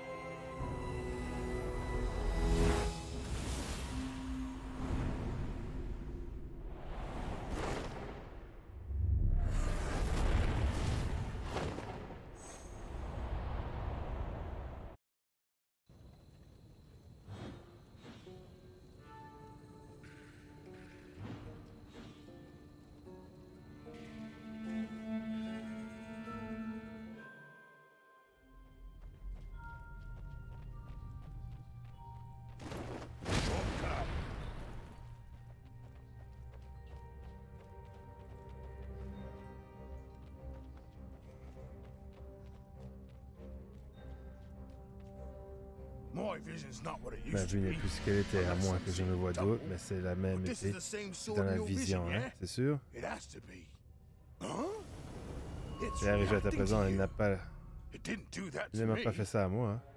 My vision's not what it
Ma
used to
vue n'est
be.
plus ce qu'elle était, à moins que je ne vois d'autres, mais c'est la même
But this
épée
is the same
c'est
sword
dans
in
la
your
vision,
vision,
hein?
yeah?
C'est sûr?
It has to be. Huh? It's
Elle est arrivée à ta
reacting
présence,
to
elle
you.
n'a pas,
It didn't do that
elle
to
ne m'a
me.
pas fait ça à moi, hein?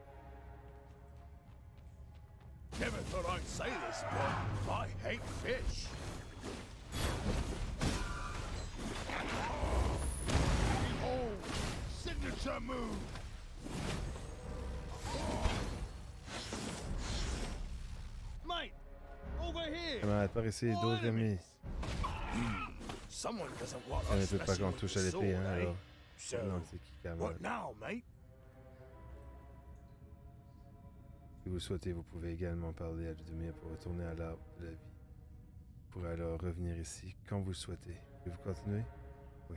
Never thought I'd say this, but I hate fish. Oh, signature move.
Mate, over here.
Elle m'a apparaissé d'autres ennemis.
Someone doesn't want
Elle ne
us
peut pas
messing
qu'on
with
touche
the
à l'épée, hein,
sword, eh?
alors.
So,
Non, c'est qui qui a mal.
what now, mate?
Si vous le souhaitez, vous pouvez également parler à Ludomir pour retourner à l'arbre de la vie. Vous pourrez alors revenir ici quand vous le souhaitez. Voulez-vous continuer? Oui.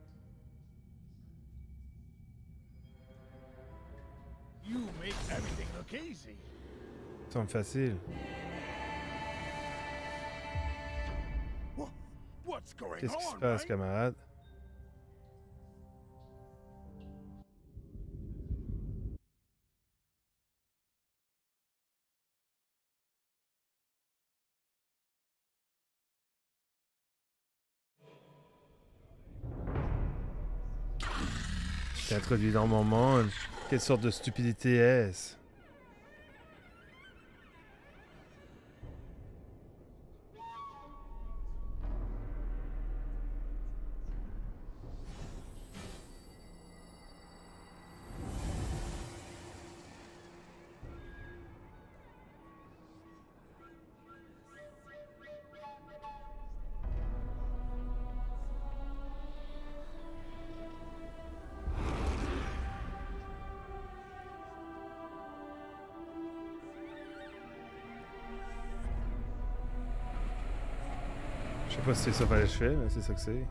You make everything look easy.
Ça semble facile.
What? What's going
Qu'est-ce qui se
on,
passe,
mate?
camarade? T'es introduit dans mon monde. Quelle sorte de stupidité est-ce? Je sais pas si c'est ça que fallait que je fais, mais c'est ça que c'est.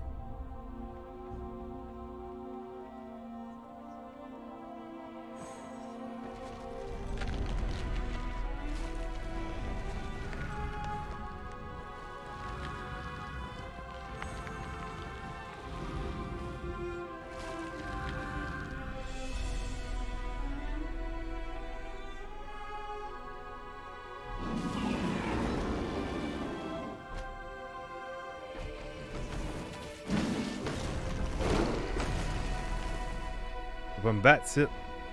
Va me battre, c'est.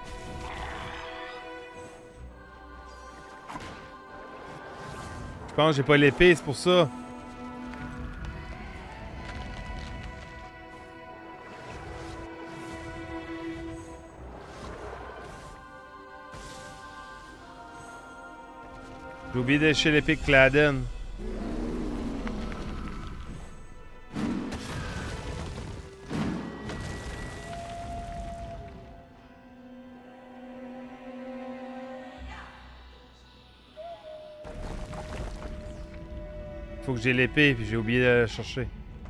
Je pense que j'ai pas l'épée, c'est pour ça. J'ai oublié d'acheter l'épée de Cladden. Faut que j'ai l'épée, puis j'ai oublié de la chercher.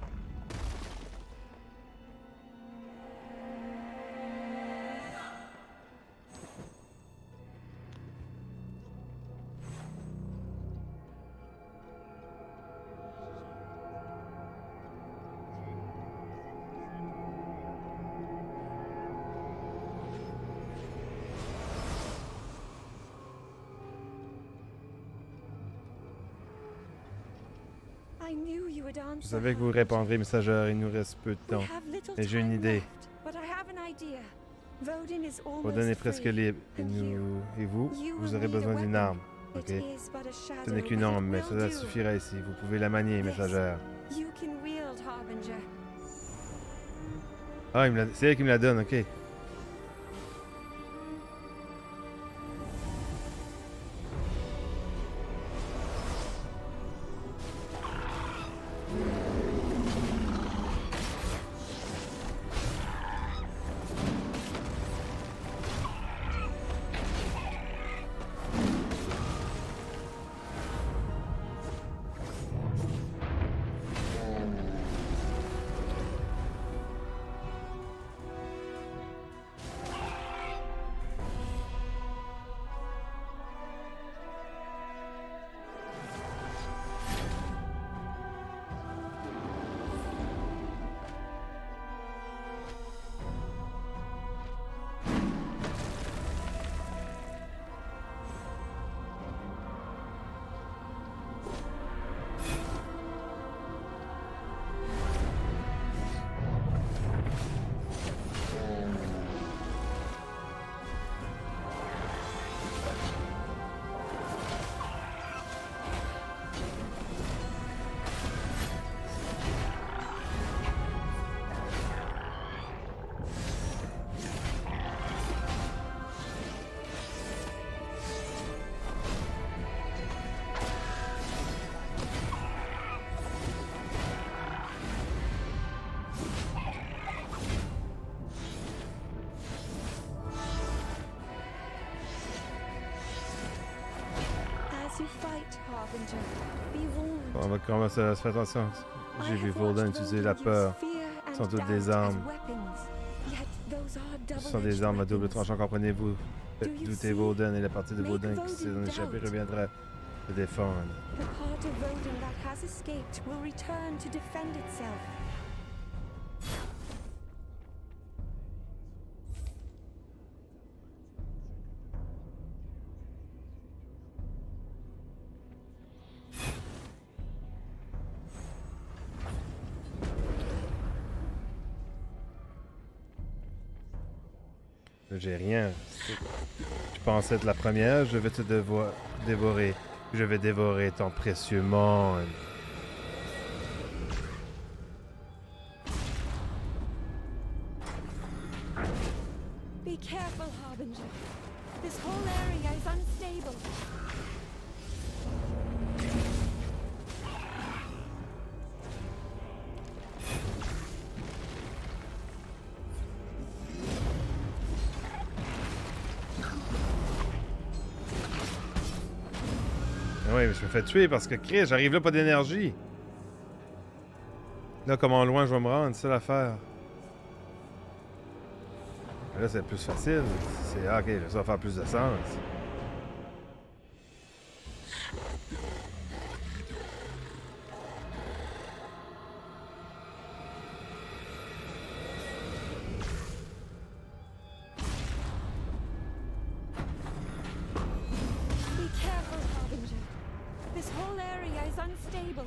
Je savais que vous répondrez, messageur. Il nous reste peu de temps. Mais j'ai une idée. Woden est presque libre. Et, nous... et vous, vous aurez besoin d'une arme. Ok. Ce n'est qu'une arme, mais cela suffira ici. Vous pouvez la manier, messagère. Ah, c'est elle qui me la donne, ok. On va commencer à se faire attention. J'ai vu Woden utiliser la peur. Ce sont toutes des armes. Ce sont des armes à double tranchant, comprenez-vous? Faites douter Woden et la partie de Woden qui s'est échappée reviendra se défendre.
The part of Woden that has escaped will return to defend itself.
J'ai rien. Je pensais être la première, je vais te dévo dévorer. Je vais dévorer ton précieux monde.
Be careful, Harbinger. This whole area is unstable.
Oui, mais je me fais tuer parce que, Chris, j'arrive là, pas d'énergie. Là, comment loin je vais me rendre, c'est ça l'affaire. Là, c'est plus facile. C'est, ah, ok, là, ça va faire plus de sens.
Be careful, Harbinger. This whole area is unstable.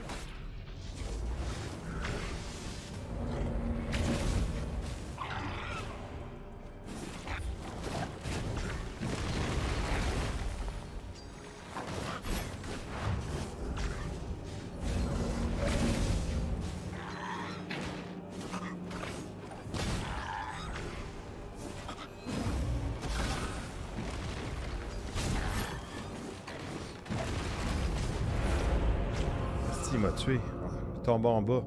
Il m'a tué. Il tombe en bas.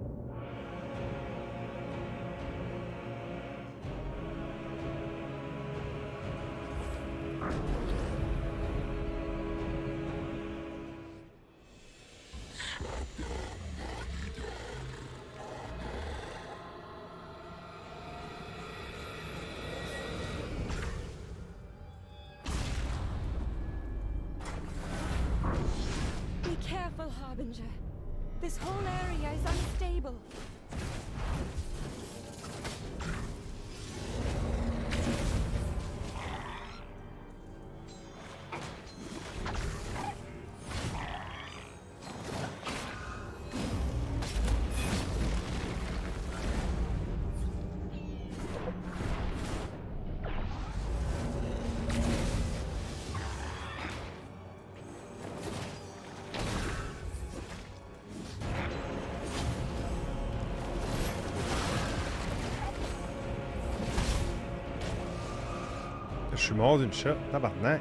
Be careful, Harbinger. This whole area is unstable.
Je suis mort d'une shot, tabarnak.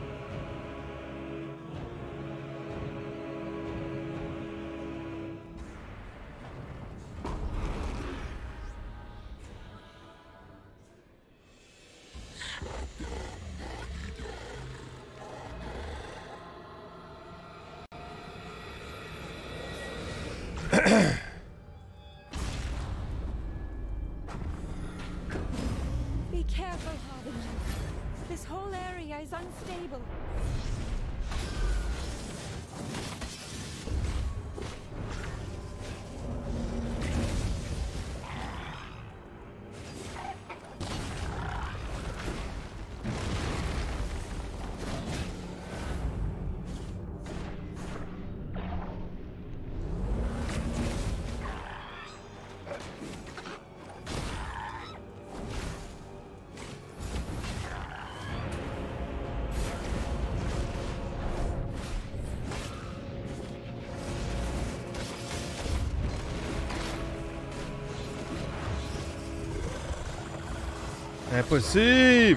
Be careful, Harbinger. This whole area is unstable.
Impossible!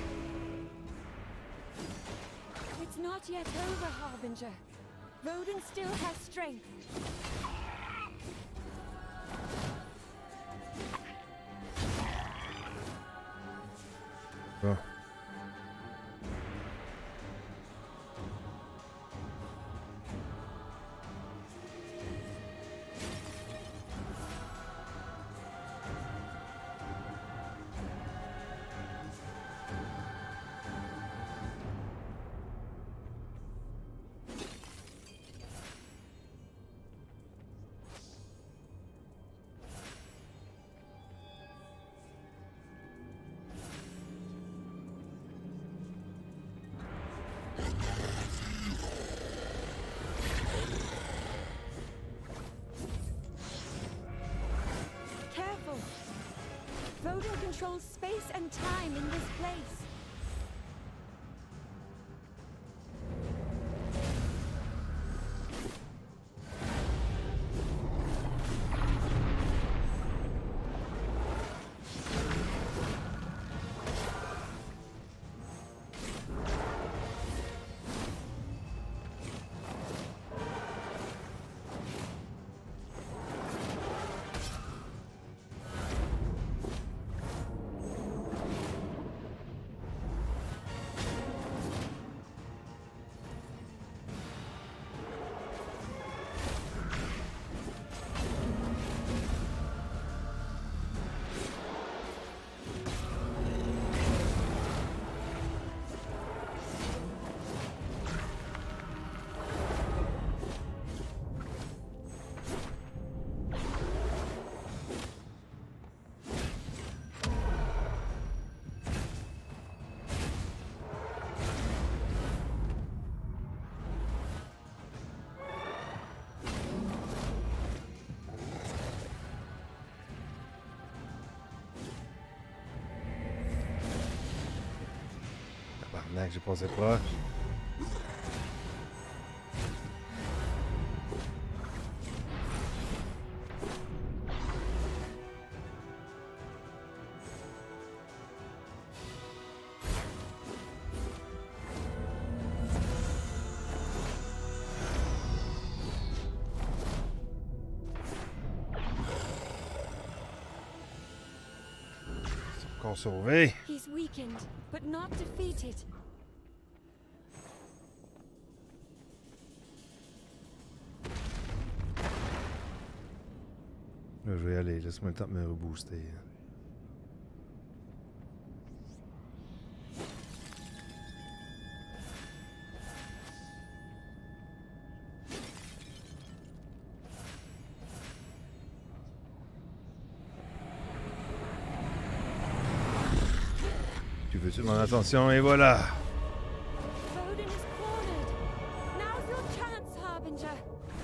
It's not yet over, Harbinger. Woden still has strength.
Bon.
space and time in this place.
Tabarnak, j'ai passé proche. Encore sauvé.
He's weakened, but not defeated.
Là, je vais y aller. Laisse-moi le temps de me rebooster. Tu veux-tu mon attention? Et voilà!
Voden is cornered. Now's your chance, Harbinger.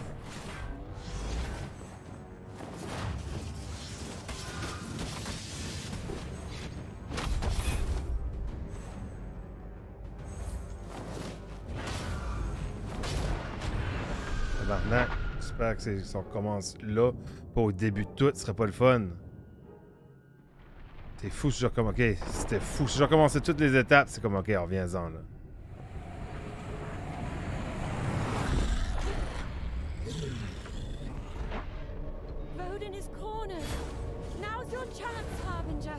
Tabarnak. J'espère que c'est, si on commence là, pas au début de tout, ce serait pas le fun. C'est fou si je recommence. Ok, c'était fou. Si je recommençais toutes les étapes, c'est comme ok, reviens-en là.
Voden is cornered. Now's your chance, Harbinger.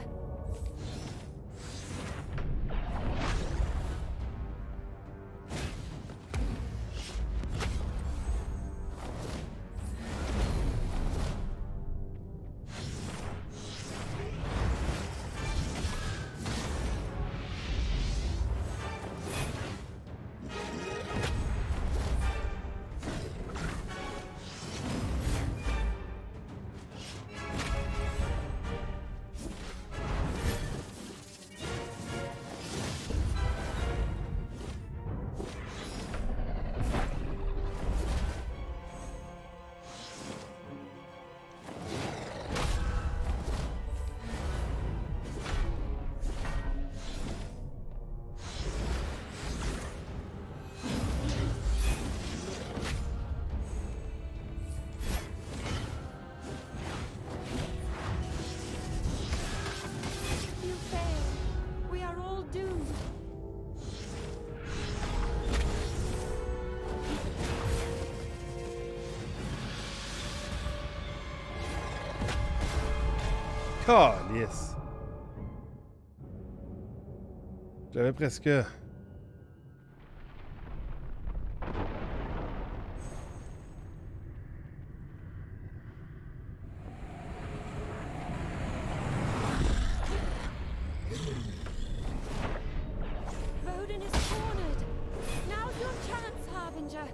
You failed. We are all doomed.
Calice! Je l'avais presque.
Voden is cornered. Now's your chance, Harbinger.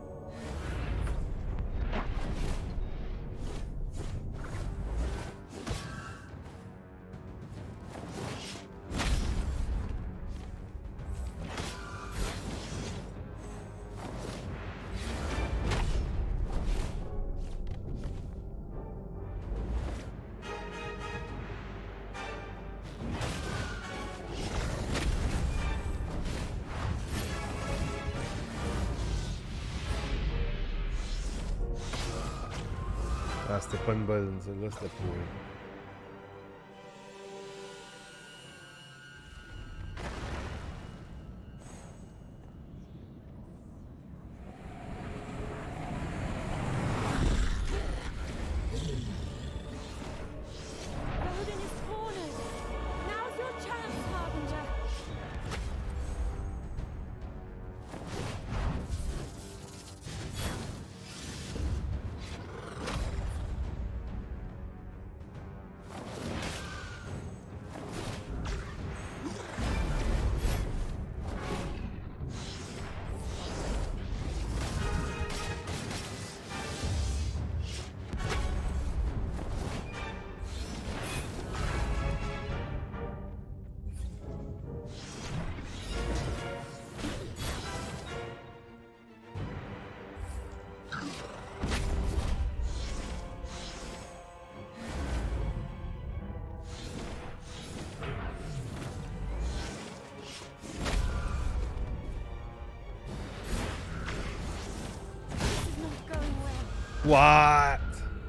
Ah, c'était pas une bonne, celle-là, c'était pour...
Odin is cornered. Now's your chance, Harbinger. This is not going well.
What?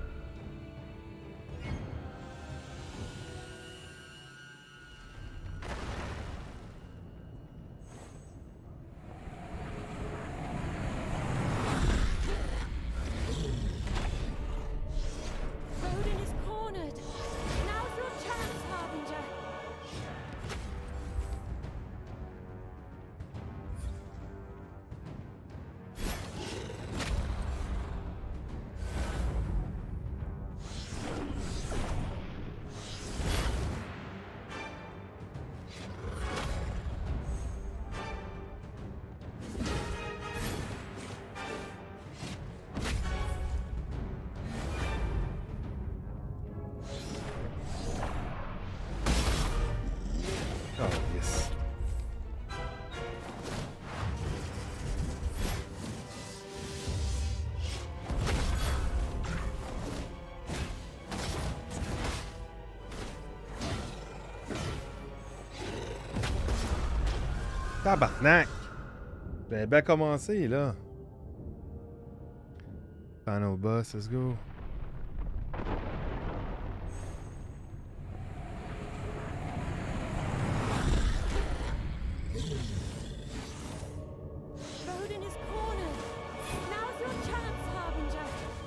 Odin is cornered. Now's your chance, Harbinger.
Oh, yes. Tabarnak! Ben, ben commencé, là. Final boss, let's go.
Odin is cornered. Now's your chance, Harbinger.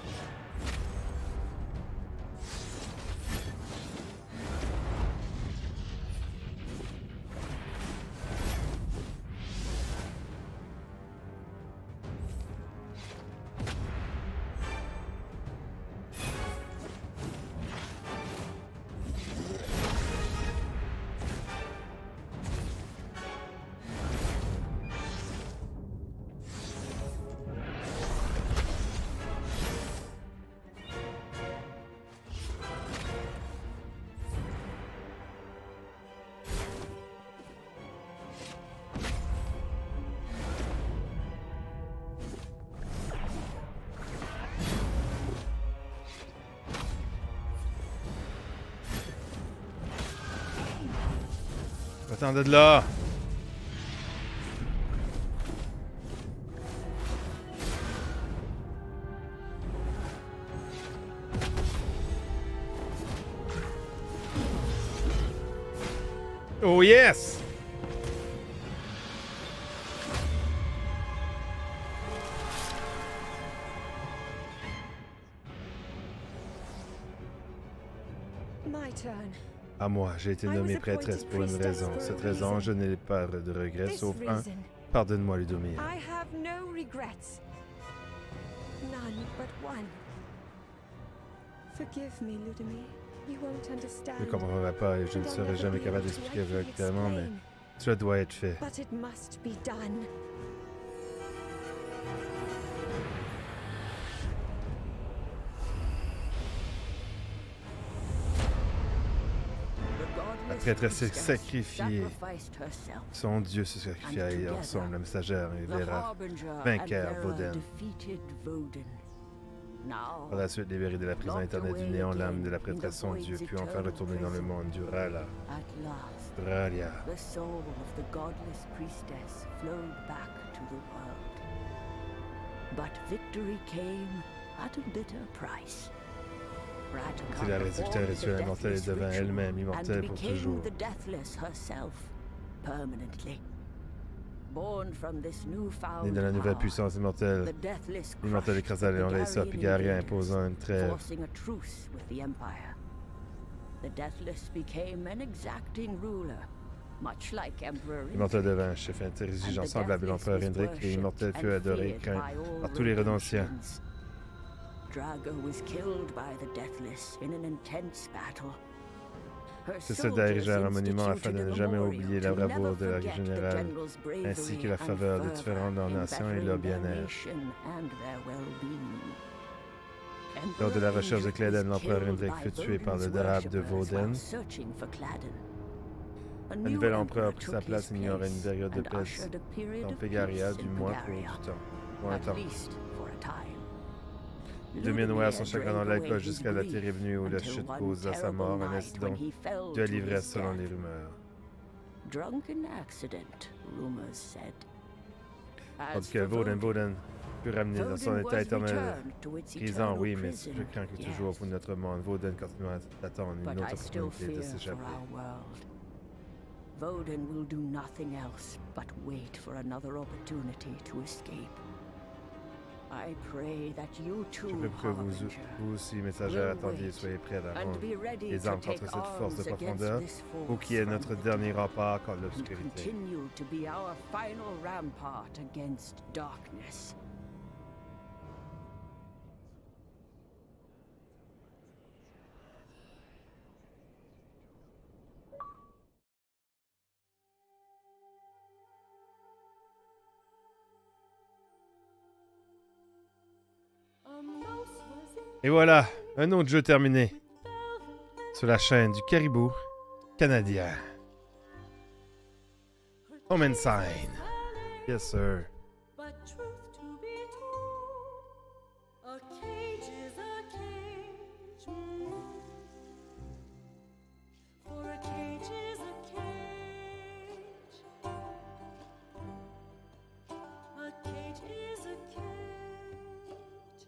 Va-t'en de là! Oh yes!
My turn.
À moi, j'ai été nommée prêtresse pour une raison. Cette raison, je n'ai pas de regrets,
This
sauf un.
reason.
Pardonne-moi, Ludomir.
I have no regrets. None but one. Forgive me, Ludomir. You won't understand.
Je ne comprendrai pas et je ne serai jamais capable d'expliquer correctement, mais cela doit être fait.
But it must be done.
La prêtresse s'est sacrifiée.
Sacrificed herself.
Son Dieu se sacrifia et ensemble, la messagère et
The
verra
Harbinger
vainqueur
and Vera
Voden.
defeated Voden. Now,
Par la suite, libéré de la prison éternelle du néant, l'âme de la prêtresse son Dieu put enfin retourner dans le monde du Rala.
at last,
Ralia.
the soul of the godless priestess flowed back to the world. But victory came at a bitter price.
Si la réduction rituelle immortelle est devint elle-même immortelle pour toujours.
The deathless herself, permanently. Born from this newfound
Née de la nouvelle
power,
puissance immortelle,
the deathless
l'immortel
crushed
écrasa
the
Léon Leysa, puis Garia
Garian
imposant une trêve.
forcing a truce with the Empire. The deathless became an exacting ruler, much like Emperor
L'immortel
Indrik.
devint un chef intransigeant
And the
semblable à
deathless
l'empereur
was
Indrik, et
worshipped
l'immortel fut
and
adoré et
feared
craint
by all
par tous les Redontiens.
Redontians. Drago was killed by the deathless in an intense battle. Her
Ces soldats
soldiers
érigèrent un monument afin
instituted
de ne
a
jamais
memorial
oublier la
to
bravoure
never
de la
forget the
générale,
general's bravery
ainsi que la
and
faveur de
fervor
différentes
in
nations et
bettering
leur
their
bien-être.
nation and their well-being.
Lors de la
Emperor
recherche de
Indrik
Cléden,
was
l'empereur
killed
Indrik
by
fut tué par le
Voden's
Darab de
worshippers
Voden.
while searching for Cladden. A
Un
new
nouvel empereur a
emperor
pris sa
took
place
his
et il y aurait une
place
période de
and
paix
ushered a period
dans
of
Pégaria,
peace
du
in
moins pour
Pégaria,
du temps. Pour un
at
temps.
least for a time.
Lumière noire son
Ludmir
chagrin dans
drank
l'alcool
away his
jusqu'à la
grief
terrible nuit où la
until
chute
one
causa sa
terrible
mort, un
night
incident
when he fell
de
to
l'ivresse
his
selon
death.
les rumeurs.
Drunken accident, rumors said.
Tandis
As
que
for
Voden,
Voden,
Voden fut ramené dans son
Voden
état
was
éternel,
returned to its
grisant,
eternal
oui, mais
prison,
je crains que toujours
yes.
pour notre monde, Voden continue d'attendre une
But
autre
I still
opportunité de
fear for
s'échapper.
our world. Voden will do nothing else but wait for another opportunity to escape. I pray that you too,
Je prie pour que vous,
Harbinger,
vous aussi, messagères,
will
attendiez et
wait
soyez prêts à
and
rendre
be ready
les
to
armes
take
contre cette force de
arms against
profondeur,
this
ou
force
qui est
from
notre
within,
dernier rempart contre
and
l'obscurité.
continue to be our final rampart against darkness.
Et voilà, un autre jeu terminé sur la chaîne du Caribou canadien. Home and Sign. Yes, sir.
But truth to be told, a cage is a cage. Mm. For a cage is a cage. A cage is a cage.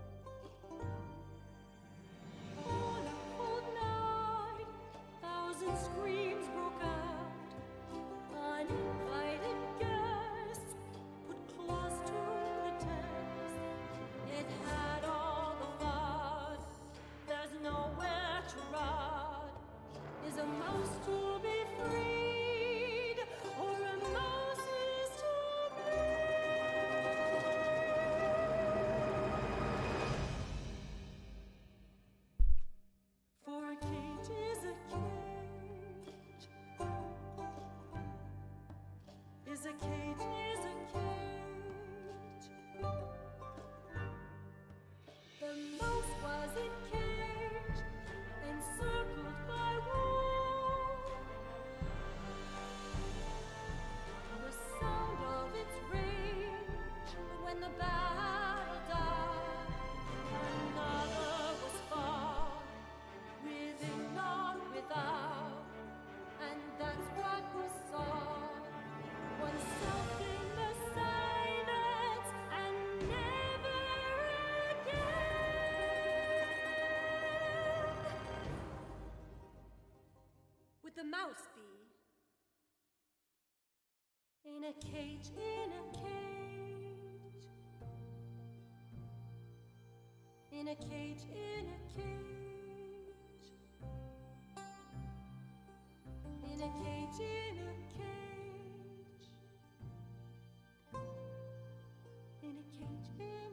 On a cold night, thousand screams broke out. Uninvited guests put claws to the test. It had all the fun. There's nowhere to run. Is a mouse to be freed, or a mouse is to bleed? For a cage is a cage. Is a cage, is a cage. The mouse was encaged, encircled by wool. The sound of its rage when the battle died. Another was fought, within, not without, and that's what we saw. Oneself in the silence and never again. Would the mouse be in a cage, in a cage, in a cage, in a cage, in a cage, in a cage, in a cage, in a cage.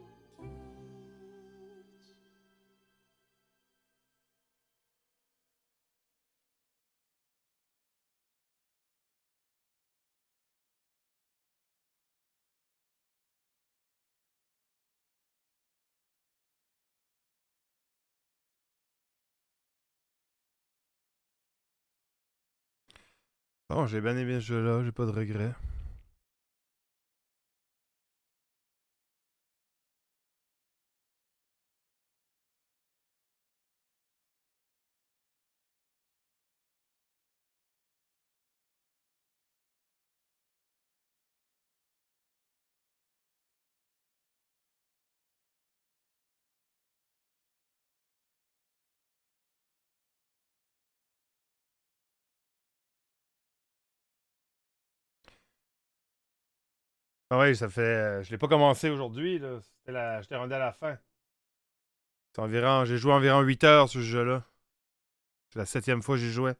Bon, j'ai bien aimé ce jeu-là, j'ai pas de regrets. Ah ouais, ça fait. euh, je l'ai pas commencé aujourd'hui, là. C'était la... J'étais rendu à la fin. C'est environ. J'ai joué environ huit heures sur ce jeu-là. C'est la septième fois que j'y jouais.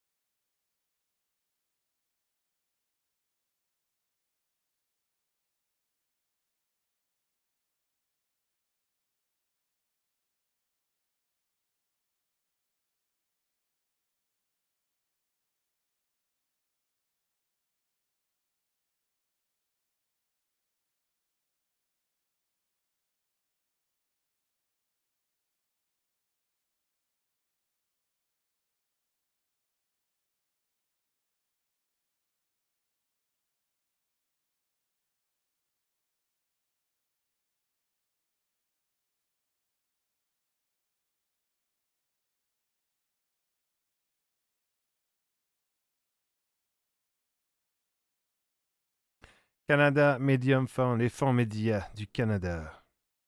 Canada Medium Fund, les fonds médias du Canada.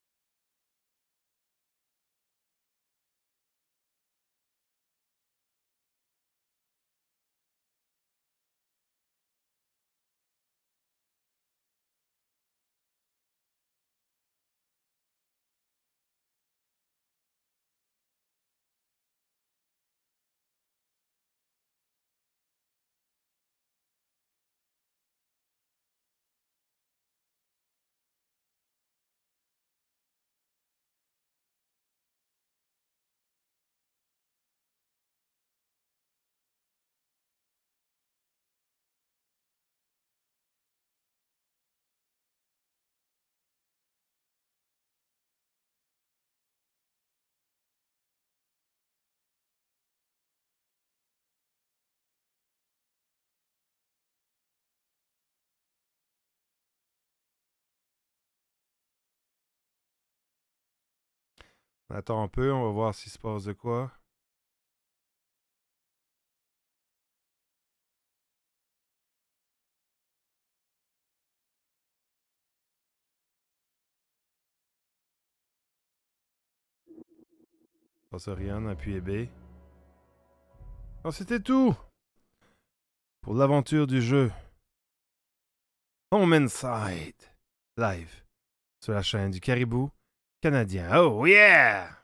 On attend un peu, on va voir s'il se passe de quoi. Passe rien, appuyez B. Oh, c'était tout pour l'aventure du jeu. Home Inside, live, sur la chaîne du Caribou canadien. Oh yeah!